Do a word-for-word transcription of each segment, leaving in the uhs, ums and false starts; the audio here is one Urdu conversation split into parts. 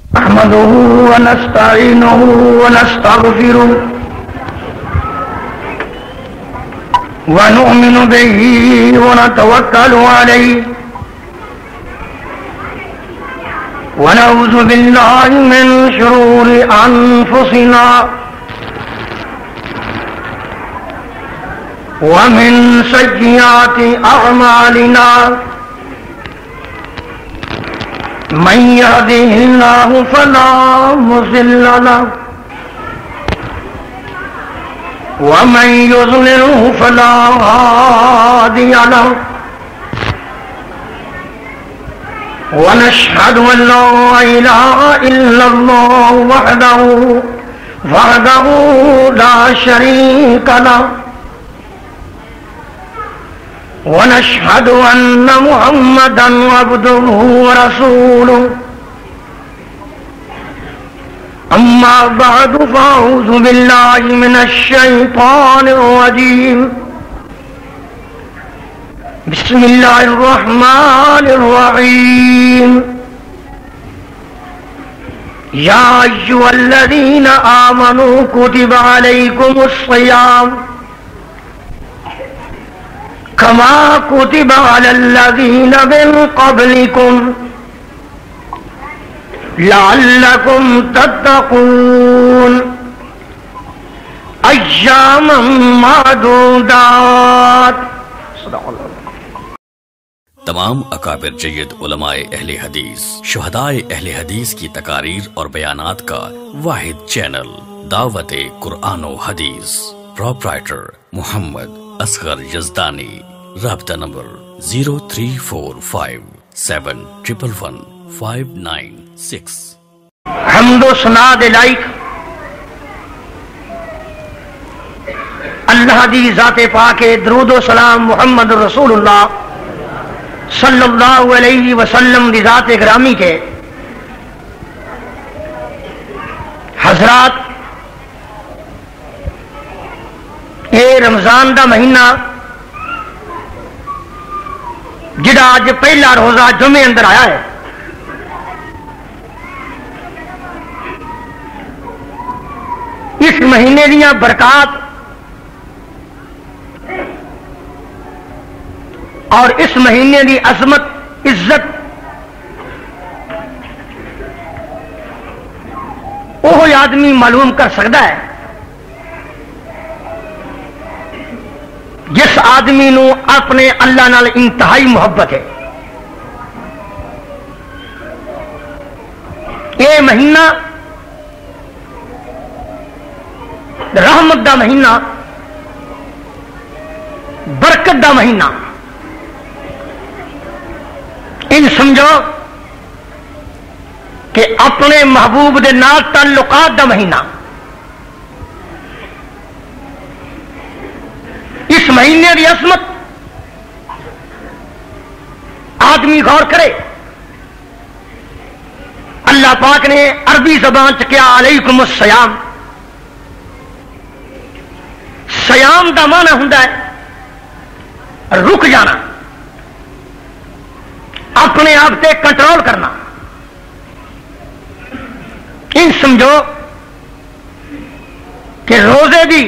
نحمده ونستعينه ونستغفره ونؤمن به ونتوكل عليه ونعوذ بالله من شرور أنفسنا ومن سيئات أعمالنا من يهده الله فلا مضل له ومن يضلله فلا هادي له ونشهد أن لا إله إلا الله وحده وحده لا شريك له ونشهد أن محمدا عبده ورسوله أما بعد فأعوذ بالله من الشيطان الرجيم بسم الله الرحمن الرحيم يا أيها الذين آمنوا كتب عليكم الصيام كما كتب على الذين من قبلكم لعلكم تتقون أياما معدودات. تمام اکابر جید علماء اہل حدیث، شہدائے اہل حدیث کی تقاریر اور بیانات کا واحد چینل دعوت قرآن و حدیث، پروپرائٹر محمد اصغر یزدانی، رابطہ نمبر zero three four five seven triple one five nine six. حمد و ثنا دے لائق اللہ دی ذات پاک، درود و سلام محمد رسول اللہ صلی اللہ علیہ وسلم دی ذات گرامی کے. حضرات، اے رمضان دا مہینہ جڑا اج پہلا روزہ جمعے اندر آیا ہے، اس مہینے دیاں برکات اور اس مہینے دی عظمت عزت وہ آدمی معلوم کر سکتا ہے جس آدمی نو اپنے اللہ نال انتہائی محبت ہے. یہ مہینہ رحمت دا مہینہ، برکت دا مہینہ، ان سمجھو کہ اپنے محبوب دے نال تعلقات دا مہینہ. اس مہینے کی عظمت آدمی غور کرے. اللہ پاک نے عربی زبان چ کیا علیکم السلام. سیام دا معنی ہوندا ہے رک جانا، اپنے آپ تے کنٹرول کرنا. ان سمجھو کہ روزے دی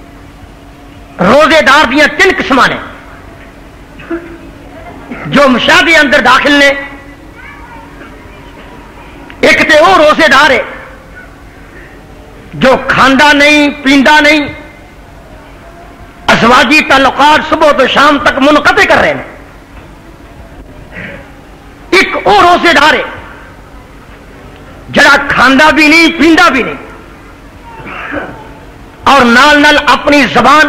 روزے دار دیا تین قسم نے جو مشاہدے اندر داخل نے. ایک تے وہ روزے دار ہے جو کھاندا نہیں پیندا نہیں، ازواجی تعلقات صبح تو شام تک منقطع کر رہے ہیں. ایک وہ روزے دار ہے جڑا کھاندا بھی نہیں پیندا بھی نہیں اور نال نال اپنی زبان،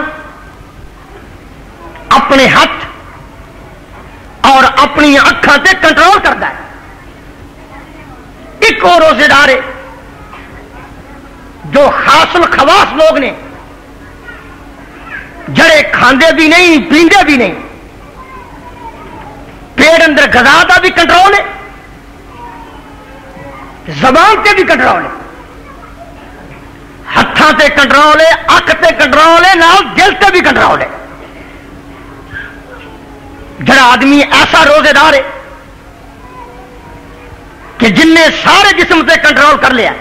اپنے ہاتھ اور اپنی اکھاں تے کنٹرول کرتا ہے. ایک اور روزے دار ہے جو خاص الخواص لوگ نے جڑے کھاندے بھی نہیں پیندے بھی نہیں، پیٹ اندر غذا دا بھی کنٹرول ہے، زبان تے بھی کنٹرول ہے، ہتھاں تے کنٹرول ہے، اکھ تے کنٹرول ہے، نال دل تے بھی کنٹرول ہے. جڑا آدمی ایسا روزے دار ہے کہ جن نے سارے جسم سے کنٹرول کر لیا،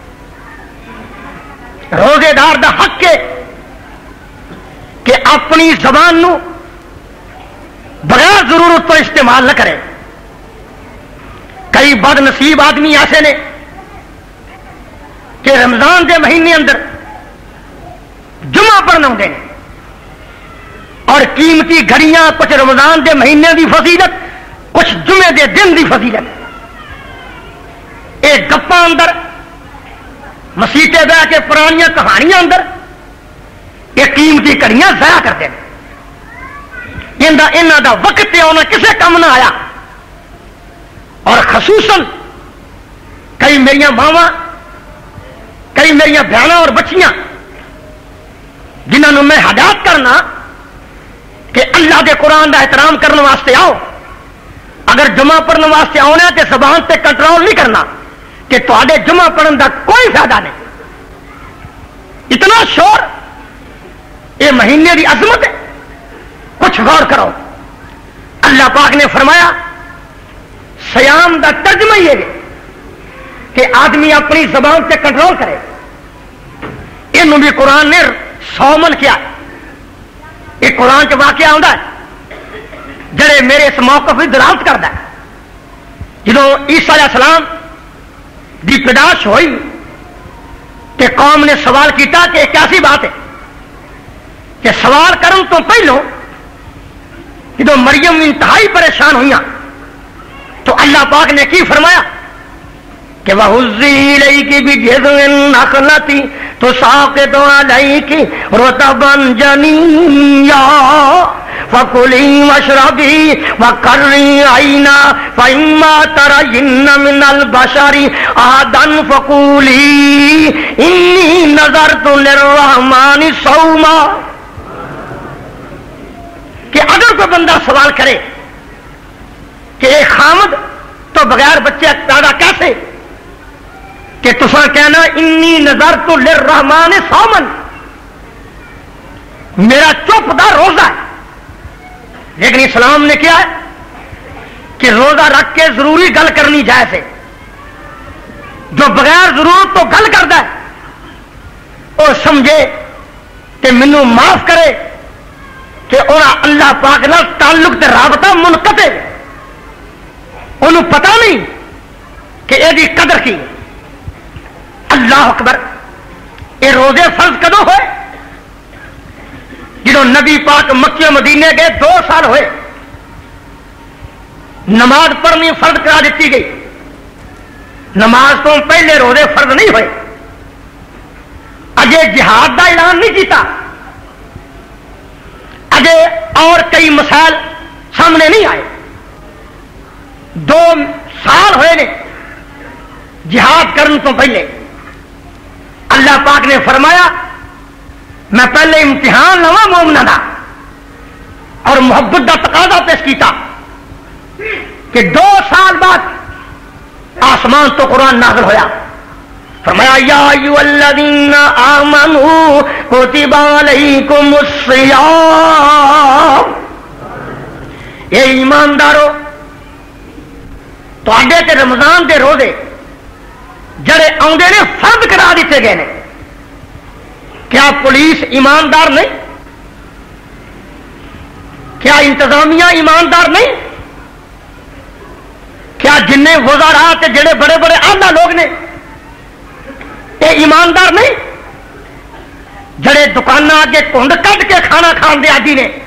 روزے دار دا حق ہے کہ اپنی زبان نو بغیر ضرورت تو استعمال نہ کرے۔ کئی بد نصیب آدمی ایسے نے کہ رمضان دے مہینے اندر جمعہ پڑھنا ہوتے ہیں اور قیمتی گھڑیاں، کچھ رمضان دے مہینے دی فضیلت، کچھ جمعے دے دن دی فضیلت، ایک گپاں اندر مسیطے بہ کے پرانیاں کہانیاں اندر یہ قیمتی گھڑیاں ضائع کرتے ہیں۔ انہاں دا وقت تے آنا کسے کم نہ آیا۔ اور خصوصاً کئی میریاں ماواں، کئی میریاں بہناں اور بچیاں جنہوں میں ہدایت کرنا کہ اللہ دے قرآن دا احترام کرنے واسطے آؤ، اگر جمعہ پڑھنے واسطے آنا تو زبان تے کنٹرول نہیں کرنا کہ تواڈے جمعہ پڑھن دا کوئی فائدہ نہیں۔ اتنا شور، یہ مہینے دی عظمت ہے، کچھ غور کرو۔ اللہ پاک نے فرمایا سیام دا ترجمہ یہ ہے کہ آدمی اپنی زبان سے کنٹرول کرے۔ انہوں بھی قرآن نے سومن کیا، یہ قرآن کے واقعہ آتا ہے جڑے میرے اس موقف کی دلالت کرتا ہے۔ جدو عیسیٰ علیہ السلام دی پیدائش ہوئی کہ قوم نے سوال کیتا کہ ایک ایسی بات ہے کہ سوال کرن تو پہلو جدو مریم انتہائی پریشان ہوئی تو اللہ پاک نے کی فرمایا کہ وَهُزِّي إِلَيْكِ بِجِذْعِ النَّخْلَةِ تُسَاقِطُ عَلَيْكِ رُطَبًا جَنِيًّا فَكُلِي وَاشْرَبِي وَقَرِّي عَيْنًا فَإِمَّا تَرَيِنَّ مِنَ الْبَشَرِ أَحَدًا فَقُولِي إِنِّي نَذَرْتُ لِلرَّحْمَنِ صَوْمًا۔ کہ اگر کوئی بندہ سوال کرے کہ اے خامد تو بغیر بچے پیدا کیسے، کہ تسا کہنا انی نذرت للرحمن صوما، میرا چپ دا روزہ ہے۔ لیکن اسلام نے کیا ہے کہ روزہ رکھ کے ضروری گل کرنی جائز ہے۔ جو بغیر ضرورت تو گل کرتا ہے وہ سمجھے کہ مینو معاف کرے کہ انہاں اللہ پاک نال تعلق تے رابطہ منقطع، انہوں پتہ نہیں کہ یہ قدر کی۔ اللہ اکبر، یہ روزے فرض کدو ہوئے؟ جدو نبی پاک مکے مدینے گئے دو سال ہوئے، نماز پڑھنی فرض کرا دیتی گئی۔ نماز تو پہلے روزے فرض نہیں ہوئے، اجے جہاد دا اعلان نہیں کیتا، اجے اور کئی مسائل سامنے نہیں آئے۔ دو سال ہوئے نے جہاد کرنے تو پہلے۔ اللہ پاک نے فرمایا میں پہلے امتحان لوا مومنا دا اور محبت دا تقاضا پیش کیتا کہ دو سال بعد آسمان تو قرآن نازل ہویا، فرمایا یا ایھا الذین آمنوا کتب علیکم الصیام، اے ایماندارو تواڈے تے رمضان دے روزے جڑے آندے نے فرض کرا دیتے گئے نے۔ کیا پولیس ایماندار نہیں؟ کیا انتظامیہ ایماندار نہیں؟ کیا جن وزراء تے جڑے بڑے بڑے اعلیٰ لوگ نے یہ ایماندار نہیں؟ جڑے دکاناں اگے کنڈ کٹ کے کھانا کھان دے عادی نے،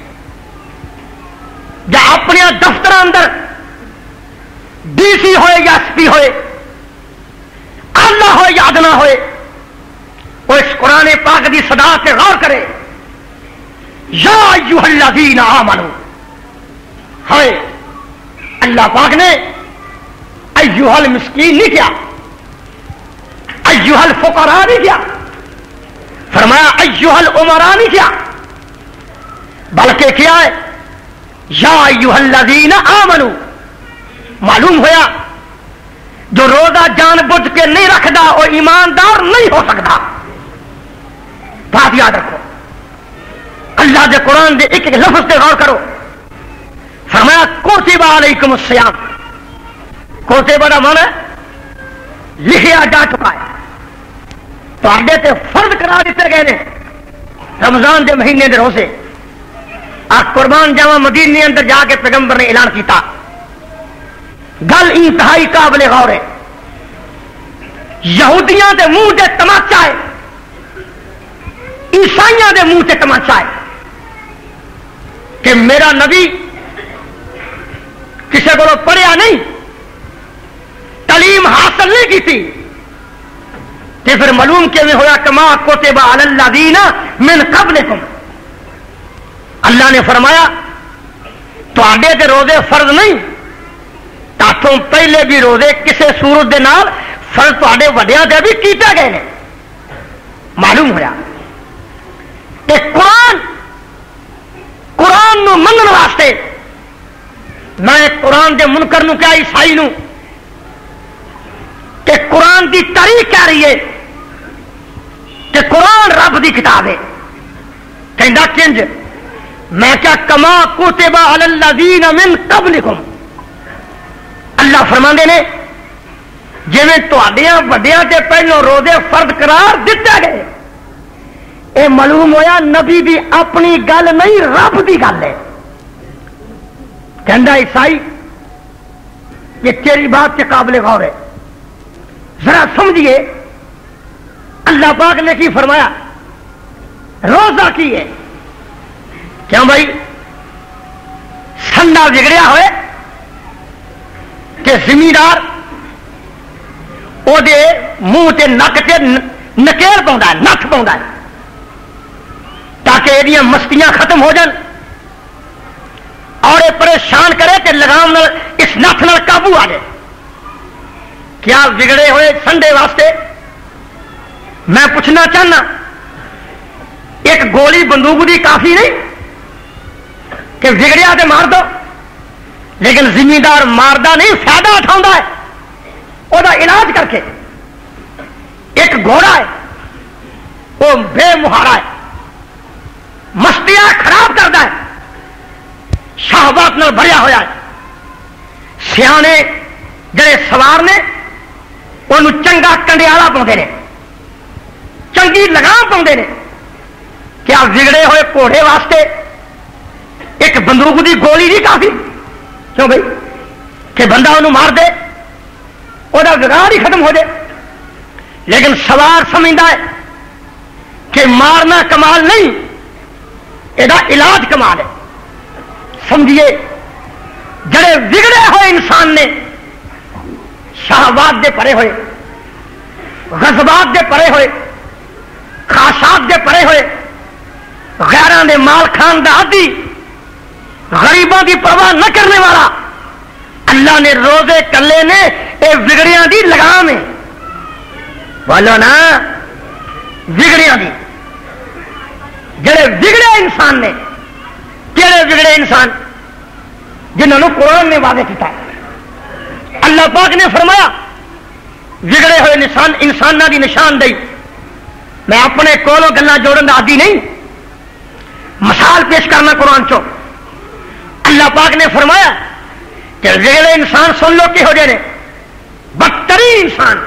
یا اپنے دفتر اندر ڈی سی ہوئے یا ایس پی ہوئے، اللہ ہوئے یا ادنا ہوئے، وہ اس قرآن پاک دی صدا سے غور کرے، یا ایھا الذین آمنوا، ہوئے اللہ پاک نے ایھا المسکین نہیں کیا، ایھا الفقراء نہیں کیا، فرمایا ایھا الامراء نہیں کیا، بلکہ کیا ہے یا ایھا الذین آمنوا۔ معلوم ہوا جو روزہ جان بوجھ کے نہیں رکھتا وہ ایماندار نہیں ہو سکتا۔ بات یاد رکھو، اللہ دے قرآن دے ایک ایک لفظ سے غور کرو۔ فرمایا کتب علیکم الصیام، کتب کا معنی ہے لکھیا جا چکا ہے، تواڈے تے فرض قرار دیتے گئے نے رمضان دے مہینے دے روزے۔ آ قربان جاواں مدینے اندر جا کے پیغمبر نے اعلان کیتا، گل انتہائی قابل غور ہے، یہودیاں دے منہ تے تماچا ہے، عیسائیاں دے منہ تے تماچا ہے کہ میرا نبی کسی کو پڑھیا نہیں، تعلیم حاصل نہیں کی تھی، تے پھر معلوم کیویں ہویا کما کتب علی الذین من قبلکم۔ اللہ نے فرمایا تواڈے تے روزے فرض نہیں، تاتوں پہلے بھی روزے کسے صورت دے نال فرض تواڈے وڈیاں تے بھی کیتے گئے نے۔ معلوم ہویا کہ قرآن قرآن نو منن واسطے میں قرآن دے منکر نو کیا عیسائی نو کہ قرآن دی تاریخ کہہ رہی ہے کہ قرآن رب دی کتاب ہے، کہندا کنج میں کیا کما کتب علی الذین من قبلکم۔ اللہ فرماندے نے جویں تواڈیاں وڈیاں تے پہلو روزے فرض قرار دتے گئے، اے معلوم ہویا نبی دی اپنی گل نہیں رب دی گل ہے۔ کہندا عیسائی یہ تیری بات کے قابل غور ہے، ذرا سمجھیے اللہ پاک نے کی فرمایا، روزہ کی ہے کیوں بھائی؟ سنڈا بگڑیا ہوئے کہ زمیندار وہ دے منہ تے نک تے نکیل پاؤں ہے، نکھ پاؤں ہے تاکہ یہ مستیاں ختم ہو جان اور یہ پریشان کرے کہ لگام نال اس نکھ نال قابو آ جائے۔ کیا بگڑے ہوئے سنڈے واسطے میں پوچھنا چاہنا ایک گولی بندوق دی کافی نہیں کہ بگڑیا تے مار دو، لیکن زمیندار ماردا نہیں، فائدہ اٹھاؤں ہے وہ علاج کر کے۔ ایک گھوڑا ہے وہ بے مہارا ہے، مستیاں خراب کرتا ہے، شہوات نال بھریا ہوا ہے، سیانے جڑے سوار نے انہوں چنگا کنڈیالا پاؤندے نے، چنگی لگام پاؤندے نے۔ کیا بگڑے ہوئے گھوڑے واسطے ایک بندوق دی گولی نہیں کافی؟ کیوں بھائی کہ بندہ انہوں مار دے وہ بگاڑ ہی ختم ہو جائے، لیکن سوار سمجھتا ہے کہ مارنا کمال نہیں، یہ علاج کمال ہے۔ سمجھیے جڑے بگڑے ہوئے انسان نے شہوات دے پرے ہوئے، غضبات دے پرے ہوئے، خواہشات دے پرے ہوئے، غیراں دے مال کھان دا عادی، غریبوں کی پرواہ نہ کرنے والا، اللہ نے روزے کلے نے اے بگڑیاں دی لگام ہے، بولو نا بگڑیاں دی۔ جڑے بگڑے انسان نے، کہڑے بگڑے انسان؟ جنہوں نے قرآن نے واضح کیا ہے۔ اللہ پاک نے فرمایا بگڑے ہوئے انسان انسانوں کی نشاندہی، میں اپنے کولوں گلاں جوڑن دا عادی نہیں، مثال پیش کرنا قرآن چو۔ اللہ پاک نے فرمایا کہ بگڑے انسان سن لو کہ ہو جائے بدترین انسان،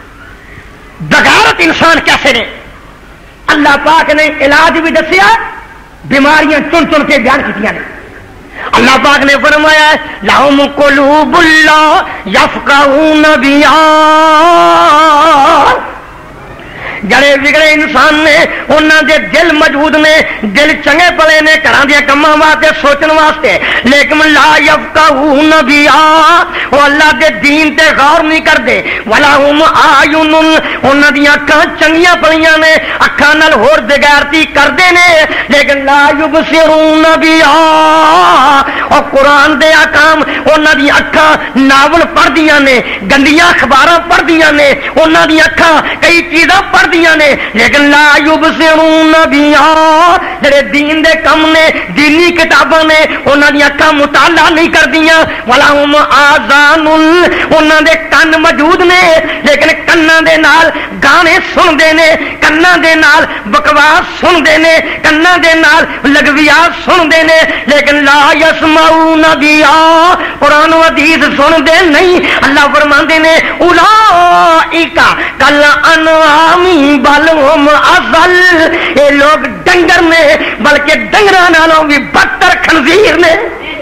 بغیرت انسان کیسے نے؟ اللہ پاک نے علاج بھی دسیا، بیماریاں چن چن کے بیان کی نے۔ اللہ پاک نے فرمایا لہم قلوب لا یفقہون بہا، جڑے بگڑے انسان نے انہاں دے دل موجود نے، دل چنگے پلے نے گھراں دے کماں واسطے سوچن واسطے، لیکن لا یفقہون بہا، وہ اللہ دے دین تے غور نہیں کردے۔ ولا ہم اعین، انہاں دی اکھاں چنگیاں پلیاں نے، اکھاں نال ہور بغیرتی کردے نے، لیکن لا یبصرون بہا، اور قرآن دے احکام انہاں دی اکھاں ناول پڑھدیاں نے، گندیاں اخباراں پڑھدیاں نے، انہاں دی اکھاں کئی چیزاں پڑھ نے، لیکن لا یبصرون بہا، جڑے دین دے کم نے، دینی کتاباں نے، انہاں دی اکھاں مطالعہ نہیں کردیاں۔ ولہم آذان، انہاں دے کن موجود نے، لیکن کناں دے نال گانے سندے نے، کناں دے نال بکواس سندے نے، کناں دے نال لغویات سندے نے، لیکن لا یسمعون بہا، قرآن و حدیث سندے نہیں۔ اللہ فرماندے نے اولئک اولائکا کل انعامی بل ہم اضل، یہ لوگ ڈنگر نے بلکہ ڈنگراں نالوں بھی بدتر خنزیر نے۔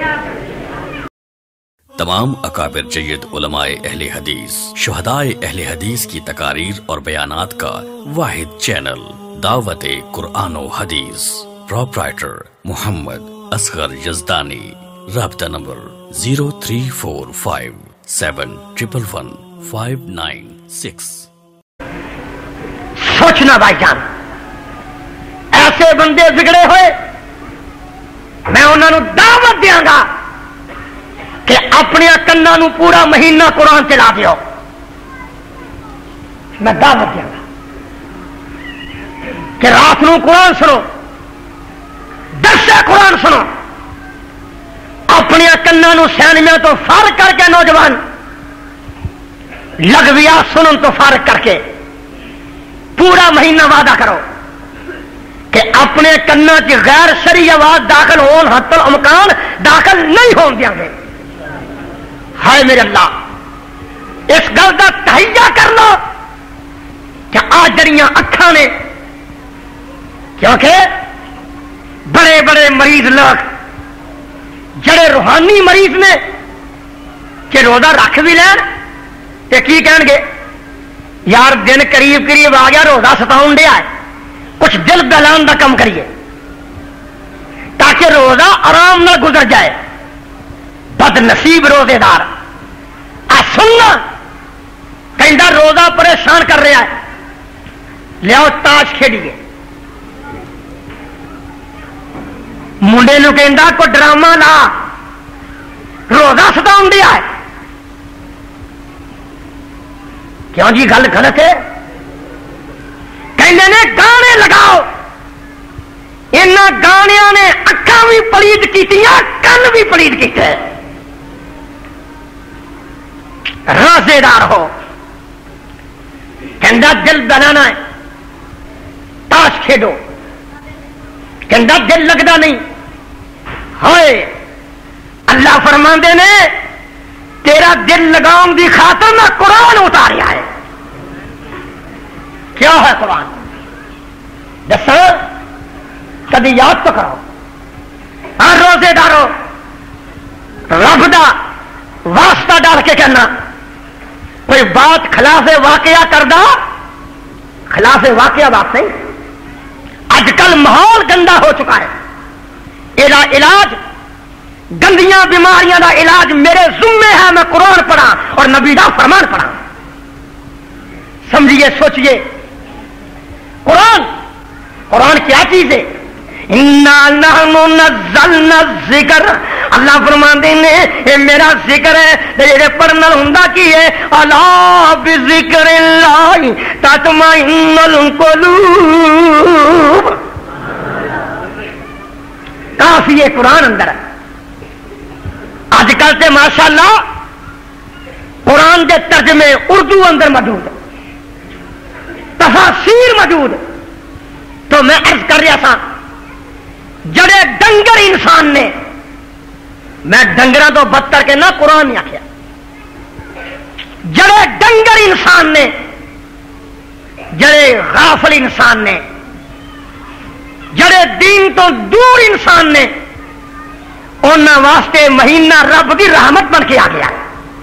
تمام اکابر جید علماء اہل حدیث، شہدائے اہل حدیث کی تقاریر اور بیانات کا واحد چینل دعوت قرآن و حدیث، پروپرائٹر محمد اصغر یزدانی، رابطہ نمبر zero three four five seven triple one five nine six. سوچنا بھائی جان، ایسے بندے بگڑے ہوئے میں انہوں نے دعوت دیاں گا کہ اپنے کناں نو پورا مہینہ قرآن چلا دیو، میں دعوت دیا گا کہ رات نو قرآن سنو، درس قرآن سنو، اپنے کناں نو سینمیاں تو فارغ کر کے نوجوان لغویا سنن تو فارغ کر کے پورا مہینہ وعدہ کرو کہ اپنے کناں چ غیر شرعی آواز داخل ہون حتی الامکان داخل نہیں ہون دیاں گے۔ ہائے میرے اللہ، اس گل کا تہیہ کر لو کہ آج جڑیاں اکھاں نے، کیونکہ بڑے بڑے مریض لوگ جڑے روحانی مریض نے کہ روزہ رکھ بھی لین تے کی کہن گے، یار دن قریب قریب آ گیا، روزہ ستاؤن ڈیا ہے، کچھ دل بہلان دا کم کریے تاکہ روزہ آرام نہ گزر جائے۔ بد نصیب روزے دار آ سننا کہندا روزہ پریشان کر رہا ہے، لیاؤ تاش کھیڈیے، منڈے نو کہندا کو ڈرامہ لا، روزہ ستاؤن دیا ہے، کیوں جی گل غلط ہے؟ کہندے نے گانے لگاؤ، انہاں گانیاں نے اکھاں بھی پلیت کیتیاں، کن بھی پلیت کیتے، روزے دار ہو، کہندا دل بنانا ہے، تاش کھیڈو، کہندا دل لگدا نہیں۔ ہوئے اللہ فرماندے نے تیرا دل لگاؤں دی خاطر میں قرآن اتاریا ہے۔ کیا ہے قرآن؟ دسو، کبھی یاد تو کرو۔ ہر روزے دارو رب دا واسطہ ڈال کے کہنا، کوئی بات خلاف واقعہ کردہ، خلاف واقعہ بات نہیں۔ اج کل ماحول گندا ہو چکا ہے، یہ علاج گندیاں بیماریاں دا علاج میرے ذمے ہے، میں قرآن پڑھا اور نبی دا فرمان پڑھا۔ سمجھیے، سوچئے، قرآن قرآن کیا چیز ہے؟ اِنَّا نَحْنُ نَزَّلْنَا الذِّكْرَ، اللہ فرماندے نے یہ میرا ذکر ہے، یہ پڑھنا ہوندا کی ہے، الا بذکر اللہ تطمئن القلوب، کافی ہے قرآن اندر۔ اج کل تے ماشاءاللہ قرآن دے ترجمے اردو اندر موجود، تفاسیر موجود، تو میں عرض کر رہا تھا جڑے ڈنگر انسان نے، میں ڈنگراں تو بدتر کے نہ قرآن نہیں آخیا، جڑے ڈنگر انسان نے، جڑے غافل انسان نے، جڑے دین تو دور انسان نے، انہاں واسطے مہینہ رب دی رحمت بن کے آ گیا۔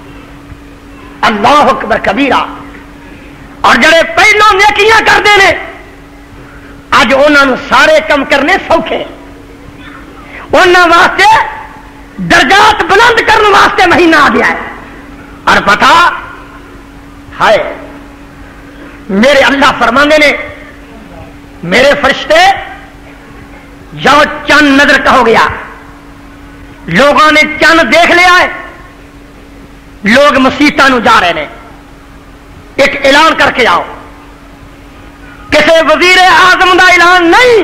اللہ اکبر کبیرہ۔ اور جڑے پہلوں نیکیاں کرتے ہیں اج انہاں سارے کم کرنے سوکھے، انہاں واسطے درجات بلند کرنے واسطے مہینہ آ گیا ہے۔ اور پتا ہے میرے اللہ فرماندے نے، میرے فرشتے جاؤ چند نظر کہو گیا، لوگوں نے چند دیکھ لیا ہے، لوگ مسیتاں نو جا رہے ہیں، ایک اعلان کر کے آؤ۔ کسی وزیر اعظم دا اعلان نہیں،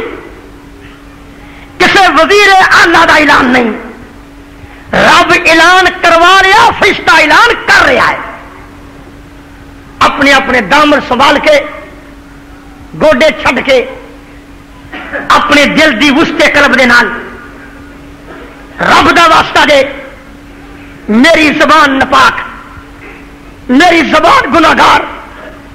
کسی وزیر اعلیٰ دا اعلان نہیں، رب اعلان کروا رہا، فرشتہ اعلان کر رہا ہے۔ اپنے اپنے دامن سنبھال کے، گوڈے چھڈ کے، اپنے دل دی وسطے قلب دے نال رب دا واسطہ دے، میری زبان نپاک، میری زبان گناہگار،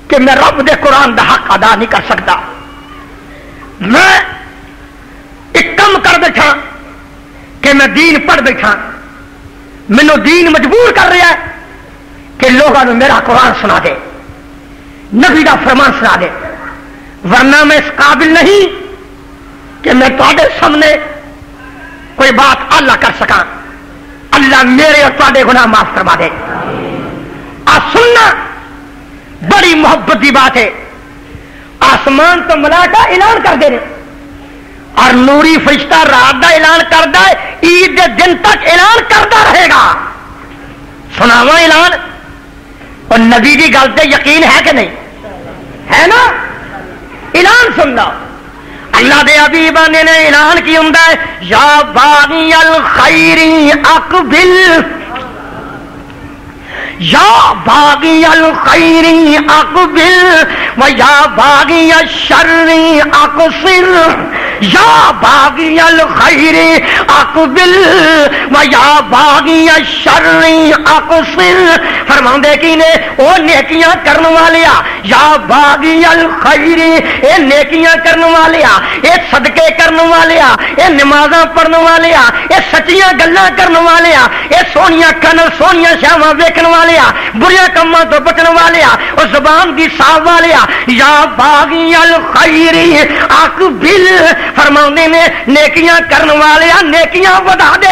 کہ میں رب دے قرآن دا حق ادا نہیں کر سکتا، میں ایک کم کر بیٹھا کہ میں دین پڑھ بیٹھا، مینو دین مجبور کر رہا ہے کہ لوگوں نے میرا قرآن سنا دے، نبی دا فرمان سنا دے، ورنہ میں اس قابل نہیں کہ میں تواڈے سامنے کوئی بات اللہ کر سکا۔ اللہ میرے اور تواڈے گناہ معاف فرما دے۔ آ سننا بڑی محبت کی بات ہے، آسمان تو ملائکہ اعلان کر دے رہے اور نوری فرشتہ رات دا اعلان کرتا ہے، عید کے دن تک اعلان کرتا رہے گا۔ سناوا اعلان، اور نبی کی گل تے یقین ہے کہ نہیں ہے نا؟ اعلان سن لو، اللہ دے حبیب نے اعلان کی ہوں ہے، یا باغی الخیر اقبل، یا باغی الخیر اقبل و یا باغی الشر اقصر، یا باغی الخیر اقبل و یا باغی الشر اقصر۔ فرماندے کی نے او نیکیاں کرن والیا، یا باغی الخیر، اے نیکیاں کرن والیا، اے صدقے کرن والیا، اے نمازاں پڑھن والیا، اے سچیاں گلاں کرن والیا، اے سونیاں کن سونیاں شاواں ویکھن والیا، بریاں کماں تو بچن والیا، او زبان دی صاف والیا، یا باغی الخیر اقبل۔ فرماندے نے نیکیاں کرن والیا نیکیاں ودا دے۔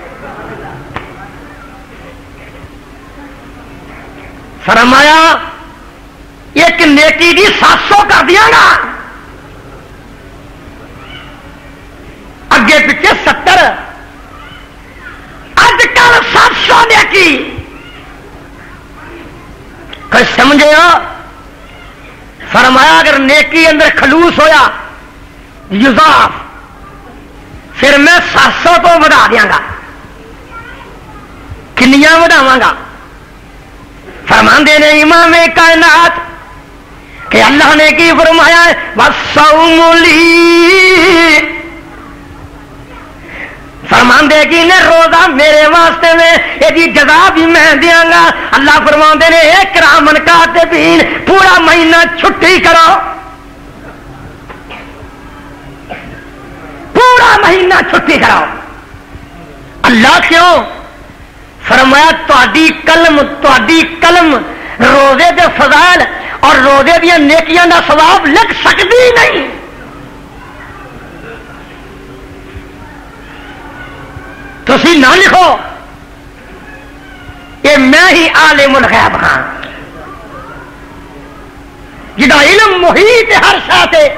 فرمایا ایک نیکی دی سات سو کر دیا گا، اگے پیچھے ستر، اج کل سات سو نیکی۔ کوئی سمجھے ہو؟ فرمایا اگر نیکی اندر خلوص ہویا یضاف، پھر میں سات سو تو بڑھا دیا گا۔ کنیاں بڑھاواں گا؟ فرماندے نے امام کائنات کہ اللہ نے کی فرمایا ہے، والصوم لی، فرماندے کی نے روزہ میرے واسطے میں، یہ جزا بھی میں دیاں گا۔ اللہ فرماندے نے اے کرامن کاتبین، پورا مہینہ چھٹی کرو، پورا مہینہ چھٹی کرو۔ اللہ کیوں؟ فرمایا تہاڈی قلم تہاڈی قلم روزے دے فضائل اور روزے دیا نیکیاں دا ثواب لکھ سکتی نہیں۔ تسی نہ لکھو، یہ میں ہی عالم الغیب ہاں، جدا علم محیط ہر شاہ تے،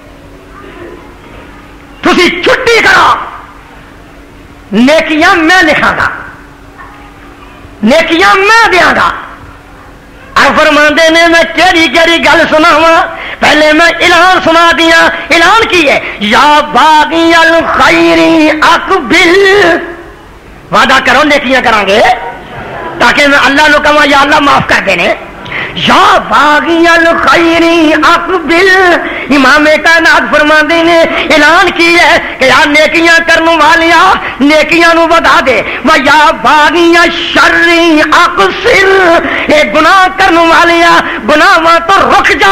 تسی چھٹی کرو، نیکیاں میں لکھاں گا، نیکیاں میں دیاں گا۔ اور فرماندے نے میں کیڑی کیڑی گل سناواں، پہلے میں اعلان سنا دیا۔ اعلان کی ہے، یا باغی الخیر اقبل، وعدہ کرو نیکیاں کریں گے تاکہ میں اللہ نو کہاں یا اللہ معاف کر دینے۔ یا باغی الخیر اقبل، امام کائنات فرماندے نے اعلان کی ہے کہ یا نیکیاں کرنے والیا نیکیاں نو بتا دے، و یا باغی الشر اقصر، اے گناہ کرنے والیا گناہاں تو رک جا۔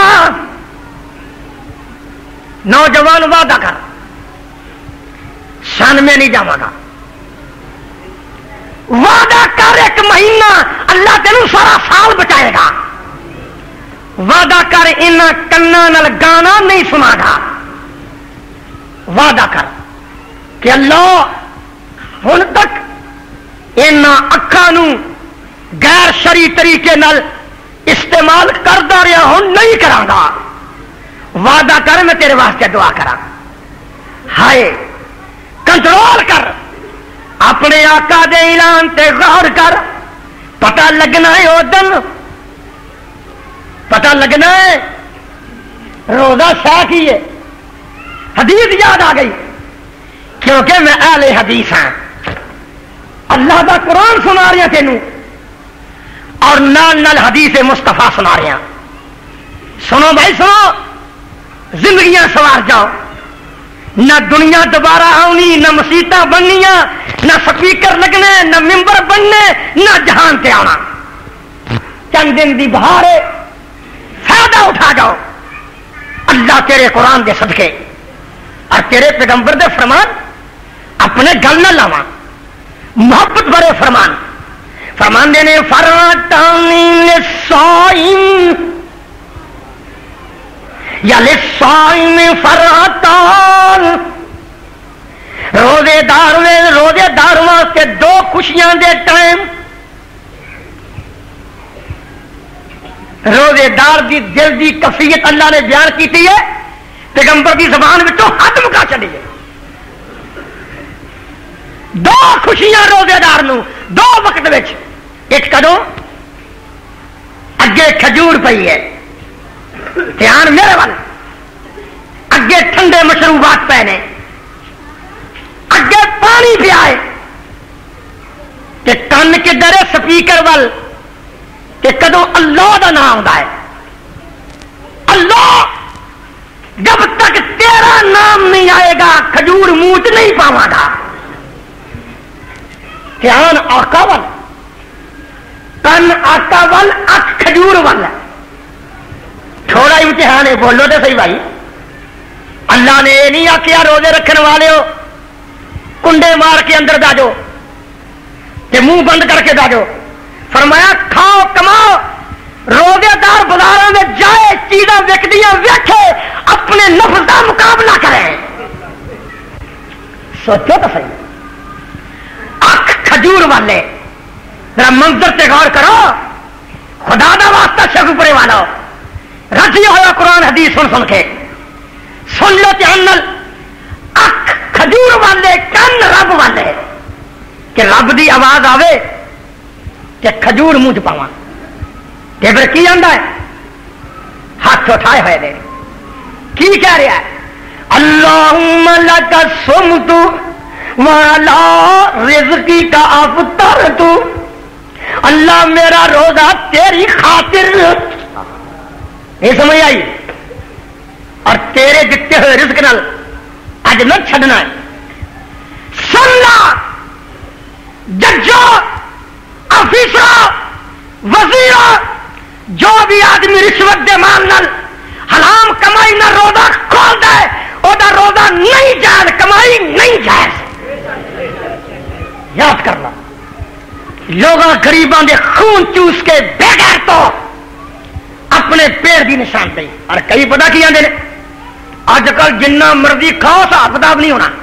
نوجوان وعدہ کر، سن میں نہیں جاواں گا، وعدہ کر ایک مہینہ اللہ تینوں سارا سال بچائے گا، وعدہ کر انہاں کناں نال گانا نہیں سنا گا، وعدہ کر کہ اللہ ہن تک انہاں اکھاں نوں غیر شرعی طریقے نال استعمال کردا رہا ہن نہیں کراں گا، وعدہ کر میں تیرے واسطے دعا کراں۔ ہائے کنٹرول کر، اپنے آقا دے اعلان تے غور کر، پتہ لگنا ہے او دن، پتہ لگنا ہے روزہ شاہ کی ہے۔ حدیث یاد آ گئی کیونکہ میں اہل حدیث ہاں، اللہ دا قرآن سنا رہا تینوں اور نال نال حدیث مصطفیٰ سنا رہا۔ سنو بھائی سنو، زندگیاں سوار جاؤ، نہ دنیا دوبارہ آنی، نہ مسیتاں بننیاں، نہ سپیکر لگنے، نہ ممبر بننے، نہ جہان تے آنا۔ چند دن دی بہار ہے، فائدہ اللہ تیرے قرآن دے صدقے اور تیرے پیغمبر دے فرمان اپنے گل نہ لاواں، محبت بڑے فرمان فرمان دینے فراتانی للصائم یا للصائم فراتان، روزے دار میں روزے دار واسطے دو خوشیاں دے ٹائم، روزے دار دی دل دی کفیت اللہ نے بیان کیتی ہے، پیغمبر دی زبان وچوں حد مکا چلی ہے۔ دو خوشیاں روزے دار نو دو وقت وچ، ایک کدو اگے کھجور پئی ہے، دھیان میرے وال، اگے ٹھنڈے مشروبات پے نے، اگے پانی پیا ہے، کہ کن کدھر ہے سپیکر وال کہ کدو اللہ دا نام آتا ہے، اللہ جب تک تیرا نام نہیں آئے گا کھجور منہ چ نہیں پاواں گا۔ دھیان آقا وال، کن آقا وال، اکھ کھجور وال، تھوڑا امتحان ہے، بولو تو صحیح بھائی۔ اللہ نے یہ نہیں آخیا روزے رکھنے والے ہو کنڈے مار کے اندر داجو کہ منہ بند کر کے داجو، فرمایا کھاؤ کماؤ، روزے دار بازاروں میں جائے چیزاں وکدیاں ویکھے، اپنے نفس کا مقابلہ کرے۔ سوچو تو صحیح، اکھ کھجور والے، ذرا منظر سے غور کرو، خدا دا واسطہ شک پرے والا رجی ہوا قرآن حدیث سن سن کے سن لو چینل، اکھ کھجور والے کن رب والے، کہ رب دی آواز آوے کہ کھجور منہ چ پاواں، کہ پھر کی آندا ہے؟ ہاتھ اٹھائے ہوئے دے، کی کہہ رہا ہے؟ اللہم لک صمت وعلی رزقک افطرت، اللہ میرا روزہ تیری خاطر، یہ سمجھ آئی، اور تیرے دیتے ہوئے رزق نال اج میں چھڈنا ہے۔ سننا ججو افیسر وزیر جو بھی آدمی رشوت دے مان نال حرام کمائی نہ روزہ کھول دے، او دا روزہ نہیں جائز، کمائی نہیں جائز۔ یاد کرنا، لوگاں غریباں دے خون چوس کے بغیر تو اپنے پیر دی نشان دے، اور کئی پتا کی آندے نے اج کل جنہ مرضی کھاؤ حساب کتاب نہیں ہونا،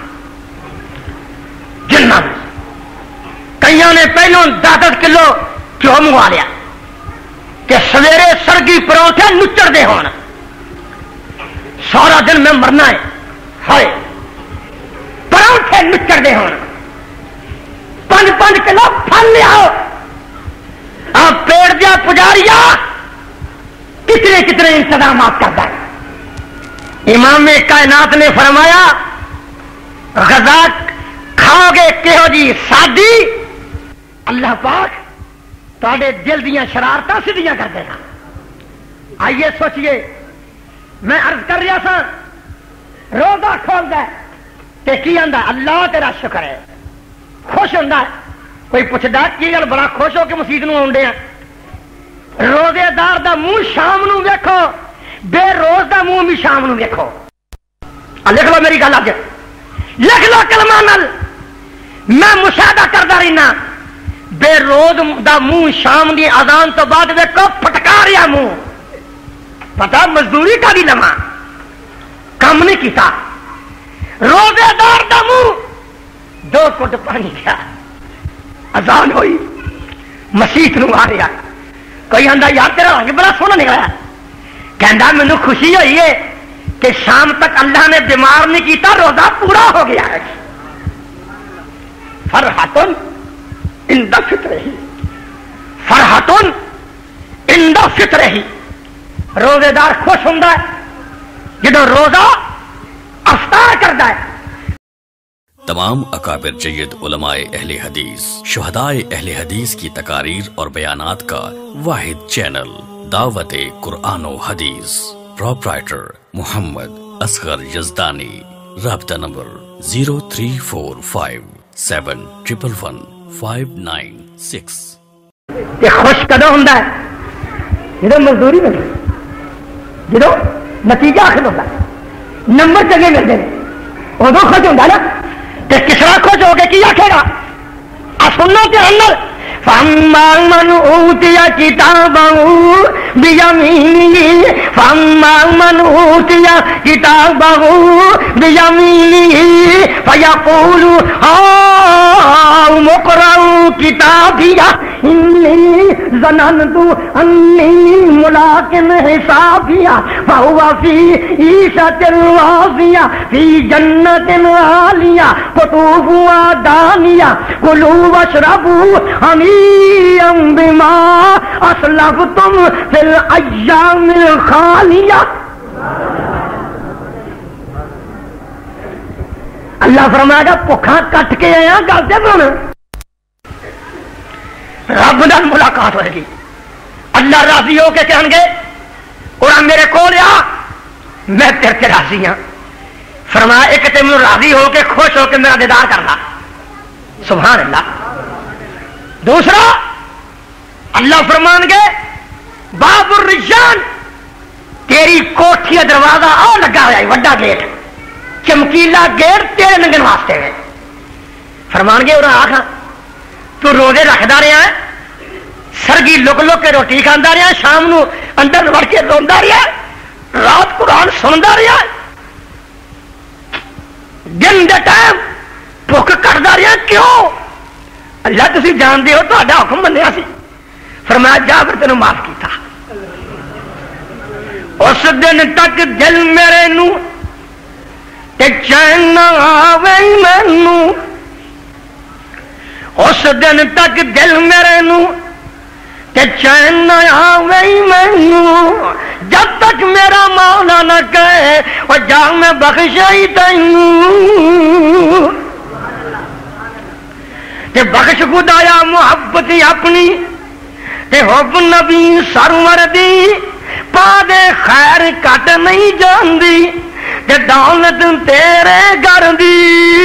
جنہ کئی نے پہلو دس دس کلو گیہوں منگوا لیا کہ سویرے سرگی پروٹھے نچڑ دے ہونا، سارا دن میں مرنا ہے، ہائے پروٹھے نچڑ دے ہونا، پانچ پانچ کلو پھل لیاؤ، آپ پیڑ دیا پجاریا کتنے کتنے انتظامات کرتا ہے۔ امام کائنات نے فرمایا غذا کھاؤ گے کہو جی سادی، اللہ پاک تھوڑے دل دیا شرارتاں سیدھیاں کر دے گا۔ آئیے سوچئے، میں عرض کر رہا تھا روزہ کھول دے تے کی آندا اللہ تیرا شکر ہے، خوش ہوندا ہے، کوئی پوچھدا کی گل بڑا خوش ہو کے مسجد نو آؤندے ہیں؟ روزے دار دا منہ شام نو ویکھو، بے روز دا منہ بھی شام نو ویکھو۔ لکھ لو میری گل، اج لکھ لو کلمہ نال، میں مشاہدہ کردا رہنا، بے روز دا منہ شام دی اذان تو بعد ویکھو پھٹکاریا منہ، پتا مزدوری کا بھی لما کم نہیں کیتا، روزے دار دا منہ دو گھٹ پانی گیا، اذان ہوئی مسیت نو آ رہا، کوئی آندا یار تیرا رنگ بڑا سونا نکلا، کہندا مینوں خوشی ہوئی ہے کہ شام تک اللہ نے بیمار نہیں کیتا، روزہ پورا ہو گیا ہے۔ فرحتن عند فطرہ، فرحتن عند فطرہ، روزے دار خوش ہوندا ہے جدوں روزہ افطار کردا ہے۔ تمام اکابر جید علماء اہل حدیث، شہدائے اہل حدیث کی تقاریر اور بیانات کا واحد چینل دعوت قرآن و حدیث، پروپرائٹر محمد اصغر یزدانی، رابطہ نمبر zero three four five seven triple one five nine six. کہ خوش کدو ہوندا ہے جدوں مزدوری ملے، جدوں نتیجہ حاصل ہوتا ہے۔ نمبر چنگے ملتے ہیں ادو خوش ہوتا نا. کس طرح خوش ہو کے کی آخے گا سنو کے اندر فَأَمَّا مَنْ أُوتِيَ كِتَابَهُ بِيَمِينِهِ فَأَمَّا مَنْ أُوتِيَ كِتَابَهُ بِيَمِينِهِ فَيَقُولُ هَاؤُمُ اقْرَءُوا كِتَابِيَهْ إِنِّي ظَنَنْتُ أَنِّي مُلَاقٍ حِسَابِيَهْ فَهُوَ فِي عِيشَةٍ رَاضِيَةٍ فِي جَنَّةٍ عَالِيَةٍ قُطُوفُهَا دَانِيَةٌ كُلُوا وَاشْرَبُوا حنيئا بما اسلفتم في الايام الخاليه. اللہ فرمائے گا بھوکھا کٹ کے آیا گل دے بن رب نال ملاقات ہوئے گی. اللہ راضی ہو کے کہیں گے قرآن میرے کول آ میں تیرے تے راضی ہاں. فرمایا ایک تے مینوں راضی ہو کے خوش ہو کے میرا دیدار کرنا. سبحان اللہ. دوسرا اللہ فرمان گے باب الرجان تیری کوٹھی دروازہ آ لگا ہوا ہے وڈا گیٹ چمکیلا گیٹ تیرے لنگن واسطے ہے. فرمان گے اور آخا تو روزے رکھدا رہا ہے سرگی لک لک کے روٹی کھانا رہا شام نو اندر وڑ کے روندا رہا رات قرآن سندا رہا دن دے ٹائم بھوک کٹدا رہا کیوں؟ اللہ تسی جانتے ہو تو حکم منیا سی. فرمایا جا پھر تینوں معاف کیتا. اس دن تک دل میرے نو تے چین نہ آوے مینو. اس دن تک دل میرے نو تے چین نہ آوے مینو جب تک میرا مولا نہ کہے اور جا میں بخشائی تینوں. تے بخش خدایا محبت اپنی تے حب نبی سرور دی پا دے خیر کٹ نہیں جاندی تے دولت تیرے گھر دی.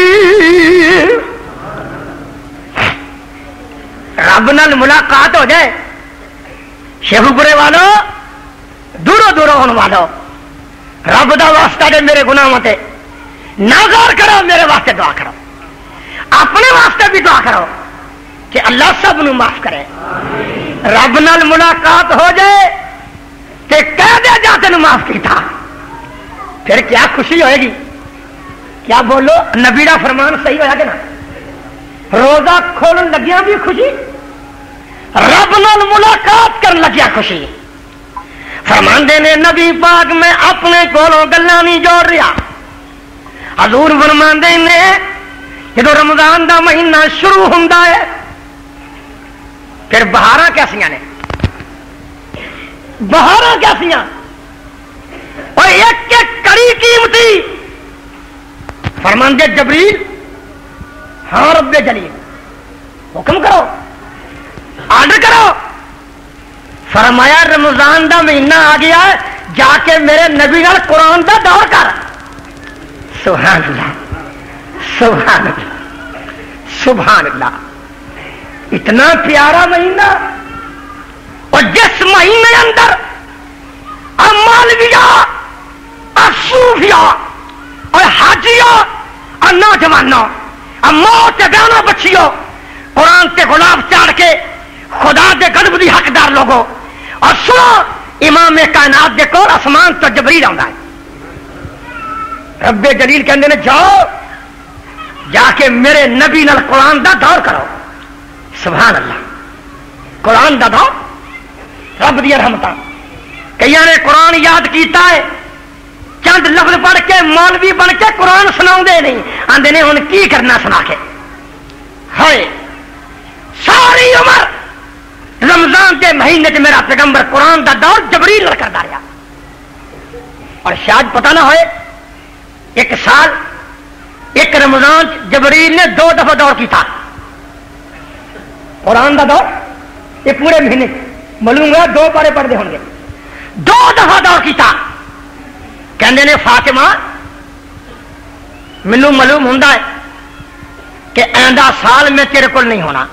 رب نال ملاقات ہو جائے شیخ پورے والو دوروں دوروں ہونے والو رب دا واسطہ دے میرے گناہوں تے نہ غور کرو میرے واسطے دعا کرو اپنے واسطے بھی دعا کرو کہ اللہ سب نو معاف کرے. رب نال ملاقات ہو جائے تے کہہ دے جا تینوں معاف کیتا پھر کیا خوشی ہوئے گی. کیا بولو نبی دا فرمان صحیح ہویا کہ نا. روزہ کھولن لگیاں بھی خوشی رب نال ملاقات کرن لگیا خوشی. فرمان دے نے نبی پاک میں اپنے کولوں گلاں نہیں جوڑ رہا. حضور فرمان دے نے جدو رمضان دا مہینہ شروع ہوتا ہے پھر بہاراں کیسیاں نے بہاراں کیسیاں اور ایک ایک کڑی قیمتی. فرماندے جبریل ہاں رب جلیل حکم کرو آرڈر کرو. فرمایا رمضان دا مہینہ آ گیا جا کے میرے نبی نال قرآن دا دور کر. سبحان اللہ سبحان اللہ سبحان اللہ. اتنا پیارا مہینہ اور جس مہینے اندر مولویا اور صوفیا اور حاجیوں اور نوجوانوں اور موت بیانوں بچیوں قرآن کے غلاف چاڑ کے خدا دے غضب دی حقدار لوگوں اور سنو امام کائنات دے کول آسمان تو جبریل آندا ہے. رب جلیل کہندے نے جاؤ جا کے میرے نبی نال قرآن دا دور کرو. سبحان اللہ. قرآن دا دور رب دی رحمتاں. کئی نے قرآن یاد کیتا ہے چند لفظ پڑھ کے مولوی بن کے قرآن سناؤندے نہیں آندے نے ہن کی کرنا سنا کے. ہائے ساری عمر رمضان کے مہینے چ میرا پیغمبر قرآن دا دور جبریل نال کردا رہا اور شاید پتہ نہ ہوئے ایک سال ایک رمضان جبریل نے دو دفعہ دور کیتا. قرآن دا دور یہ پورے مہینے معلوم گا دو پارے پڑھتے ہوں گے. دو دفعہ دور کیتا. کہندے نے فاطمہ مینوں معلوم ہوندا ہے کہ آئندہ سال میں تیرے کول نہیں ہونا.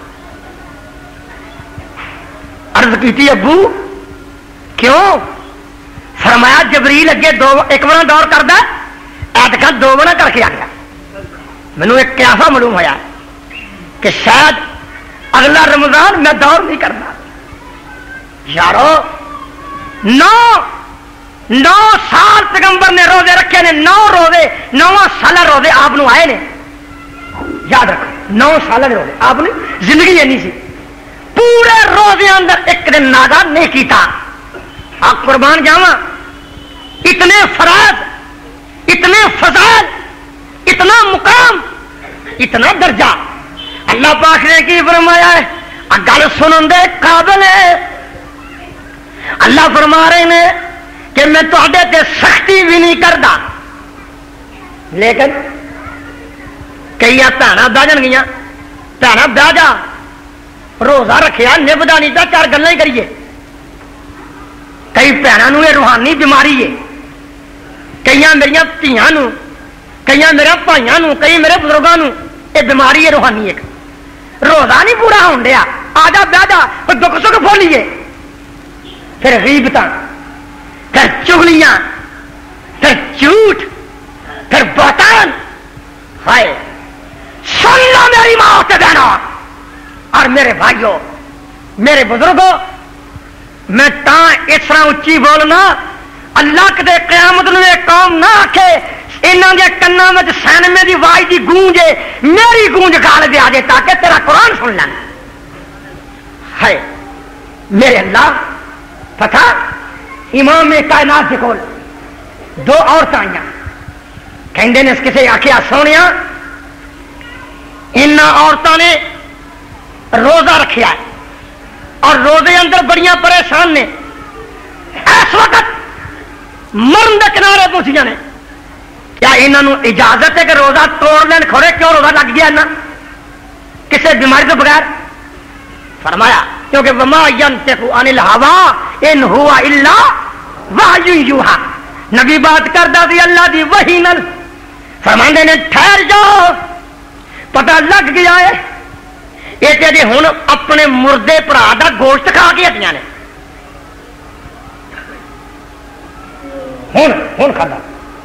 عرض کیتی ابو کیوں؟ فرمایا جبریل اگے دو ایک بار دور کردا ایتکا دو بنا کر کے آ گیا. مینو ایک قیافہ معلوم ہوا کہ شاید اگلا رمضان میں دور نہیں کرنا. یارو نو نو سال پیغمبر نے روزے رکھے نے, نو روزے نو سال روزے آپ آئے نے. یاد رکھو نو سال روزے آپ نے زندگی اینی سی, پورے روزے اندر ایک دن ناگا نہیں کیتا. آپ قربان جاواں, اتنے فرائض, اتنے فضائل, اتنا مقام, اتنا درجہ اللہ پاک نے کی فرمایا ہے. گل سنن دے قابل ہے. اللہ فرما رہے ہیں کہ میں تہاڈے تے سختی بھی نہیں کرتا, لیکن کئی بھੈਣਾਂ بہ جان گیا, بھੈਣਾਂ بہ جا, روزہ رکھیا نبھدا نہیں, چار گلاں ہی کریے. کئی بھੈਣਾਂ یہ روحانی بیماری ہے, کئی میرا دھیاں, کئی میرے بھائیوں, کئی میرے بزرگوں یہ بیماری ہے روحانی. ایک روزہ نہیں پورا ہون ڈیا, آ جا بہ جا, دکھ سکھ بولیے. پھر غیبت, پھر چغلیاں, پھر جھوٹ, پھر بہتان. ہائے سن لو میری ماں سے بہنوں اور میرے بھائیوں, میرے بزرگوں, میں تا اس طرح اچھی بولنا اللہ کے قیامت میں قوم نہ آکھے انہوں کے کنوں میں سینمے کی آواز کی گونج ہے, میری گونج گال دے آ جائے تاکہ تیرا قرآن سن لیں. ہے میرے اللہ پتہ امام کائنات کے کول دو عورتیں آئیں, کہندے نے کسے آخیا سونے ان عورتوں نے روزہ رکھیا ہے اور روزے اندر بڑیاں پریشان نے. اس وقت مرن دے کنارے پہنچیاں نے, کیا انہوں اجازت ہے کہ روزہ توڑ لین؟ کھڑے کیوں روزہ لگ گیا نا کسی بیماری تو بغیر؟ فرمایا کیونکہ وما ينطق عن الهوى ان هو الا وحی یوحى, نبی بات کردا سی اللہ دی وحی نال. فرماندے نے ٹھہر جاؤ, پتہ لگ گیا ہے یہ تے ہن اپنے مردے بھرا دا گوشت کھا کے ہٹیاں نے. ہن ہن کھادا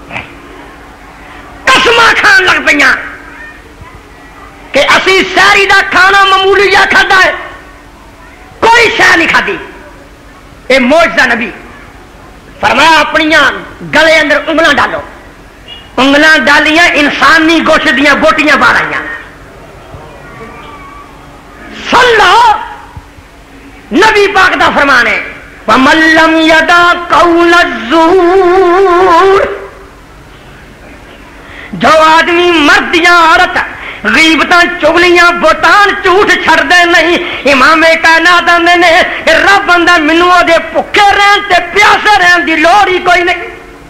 قسماں کھان لگ پئیاں کہ اسی سحری دا کھانا معمولی جا کھادا ہے, کوئی شے نہیں کھادی. اے معجزہ نبی. فرمایا اپنی گلے اندر انگلاں ڈالو, انگلاں ڈالیاں انسانی گوشت دیاں بوٹیاں باہر آئیاں. سن لو نبی پاک دا فرمان ہے وَمَن لَّمْ يَدَعْ قَوْلَ الزُّورِ, جو آدمی مرد یا عورت غیبتاں چغلیاں بہتان جھوٹ چھڑ دے نہیں, امام کائنات آندے نے رب بندہ مینوں دے بھکے رہن تے پیاسے رہن دی لوڑ ہی کوئی نہیں.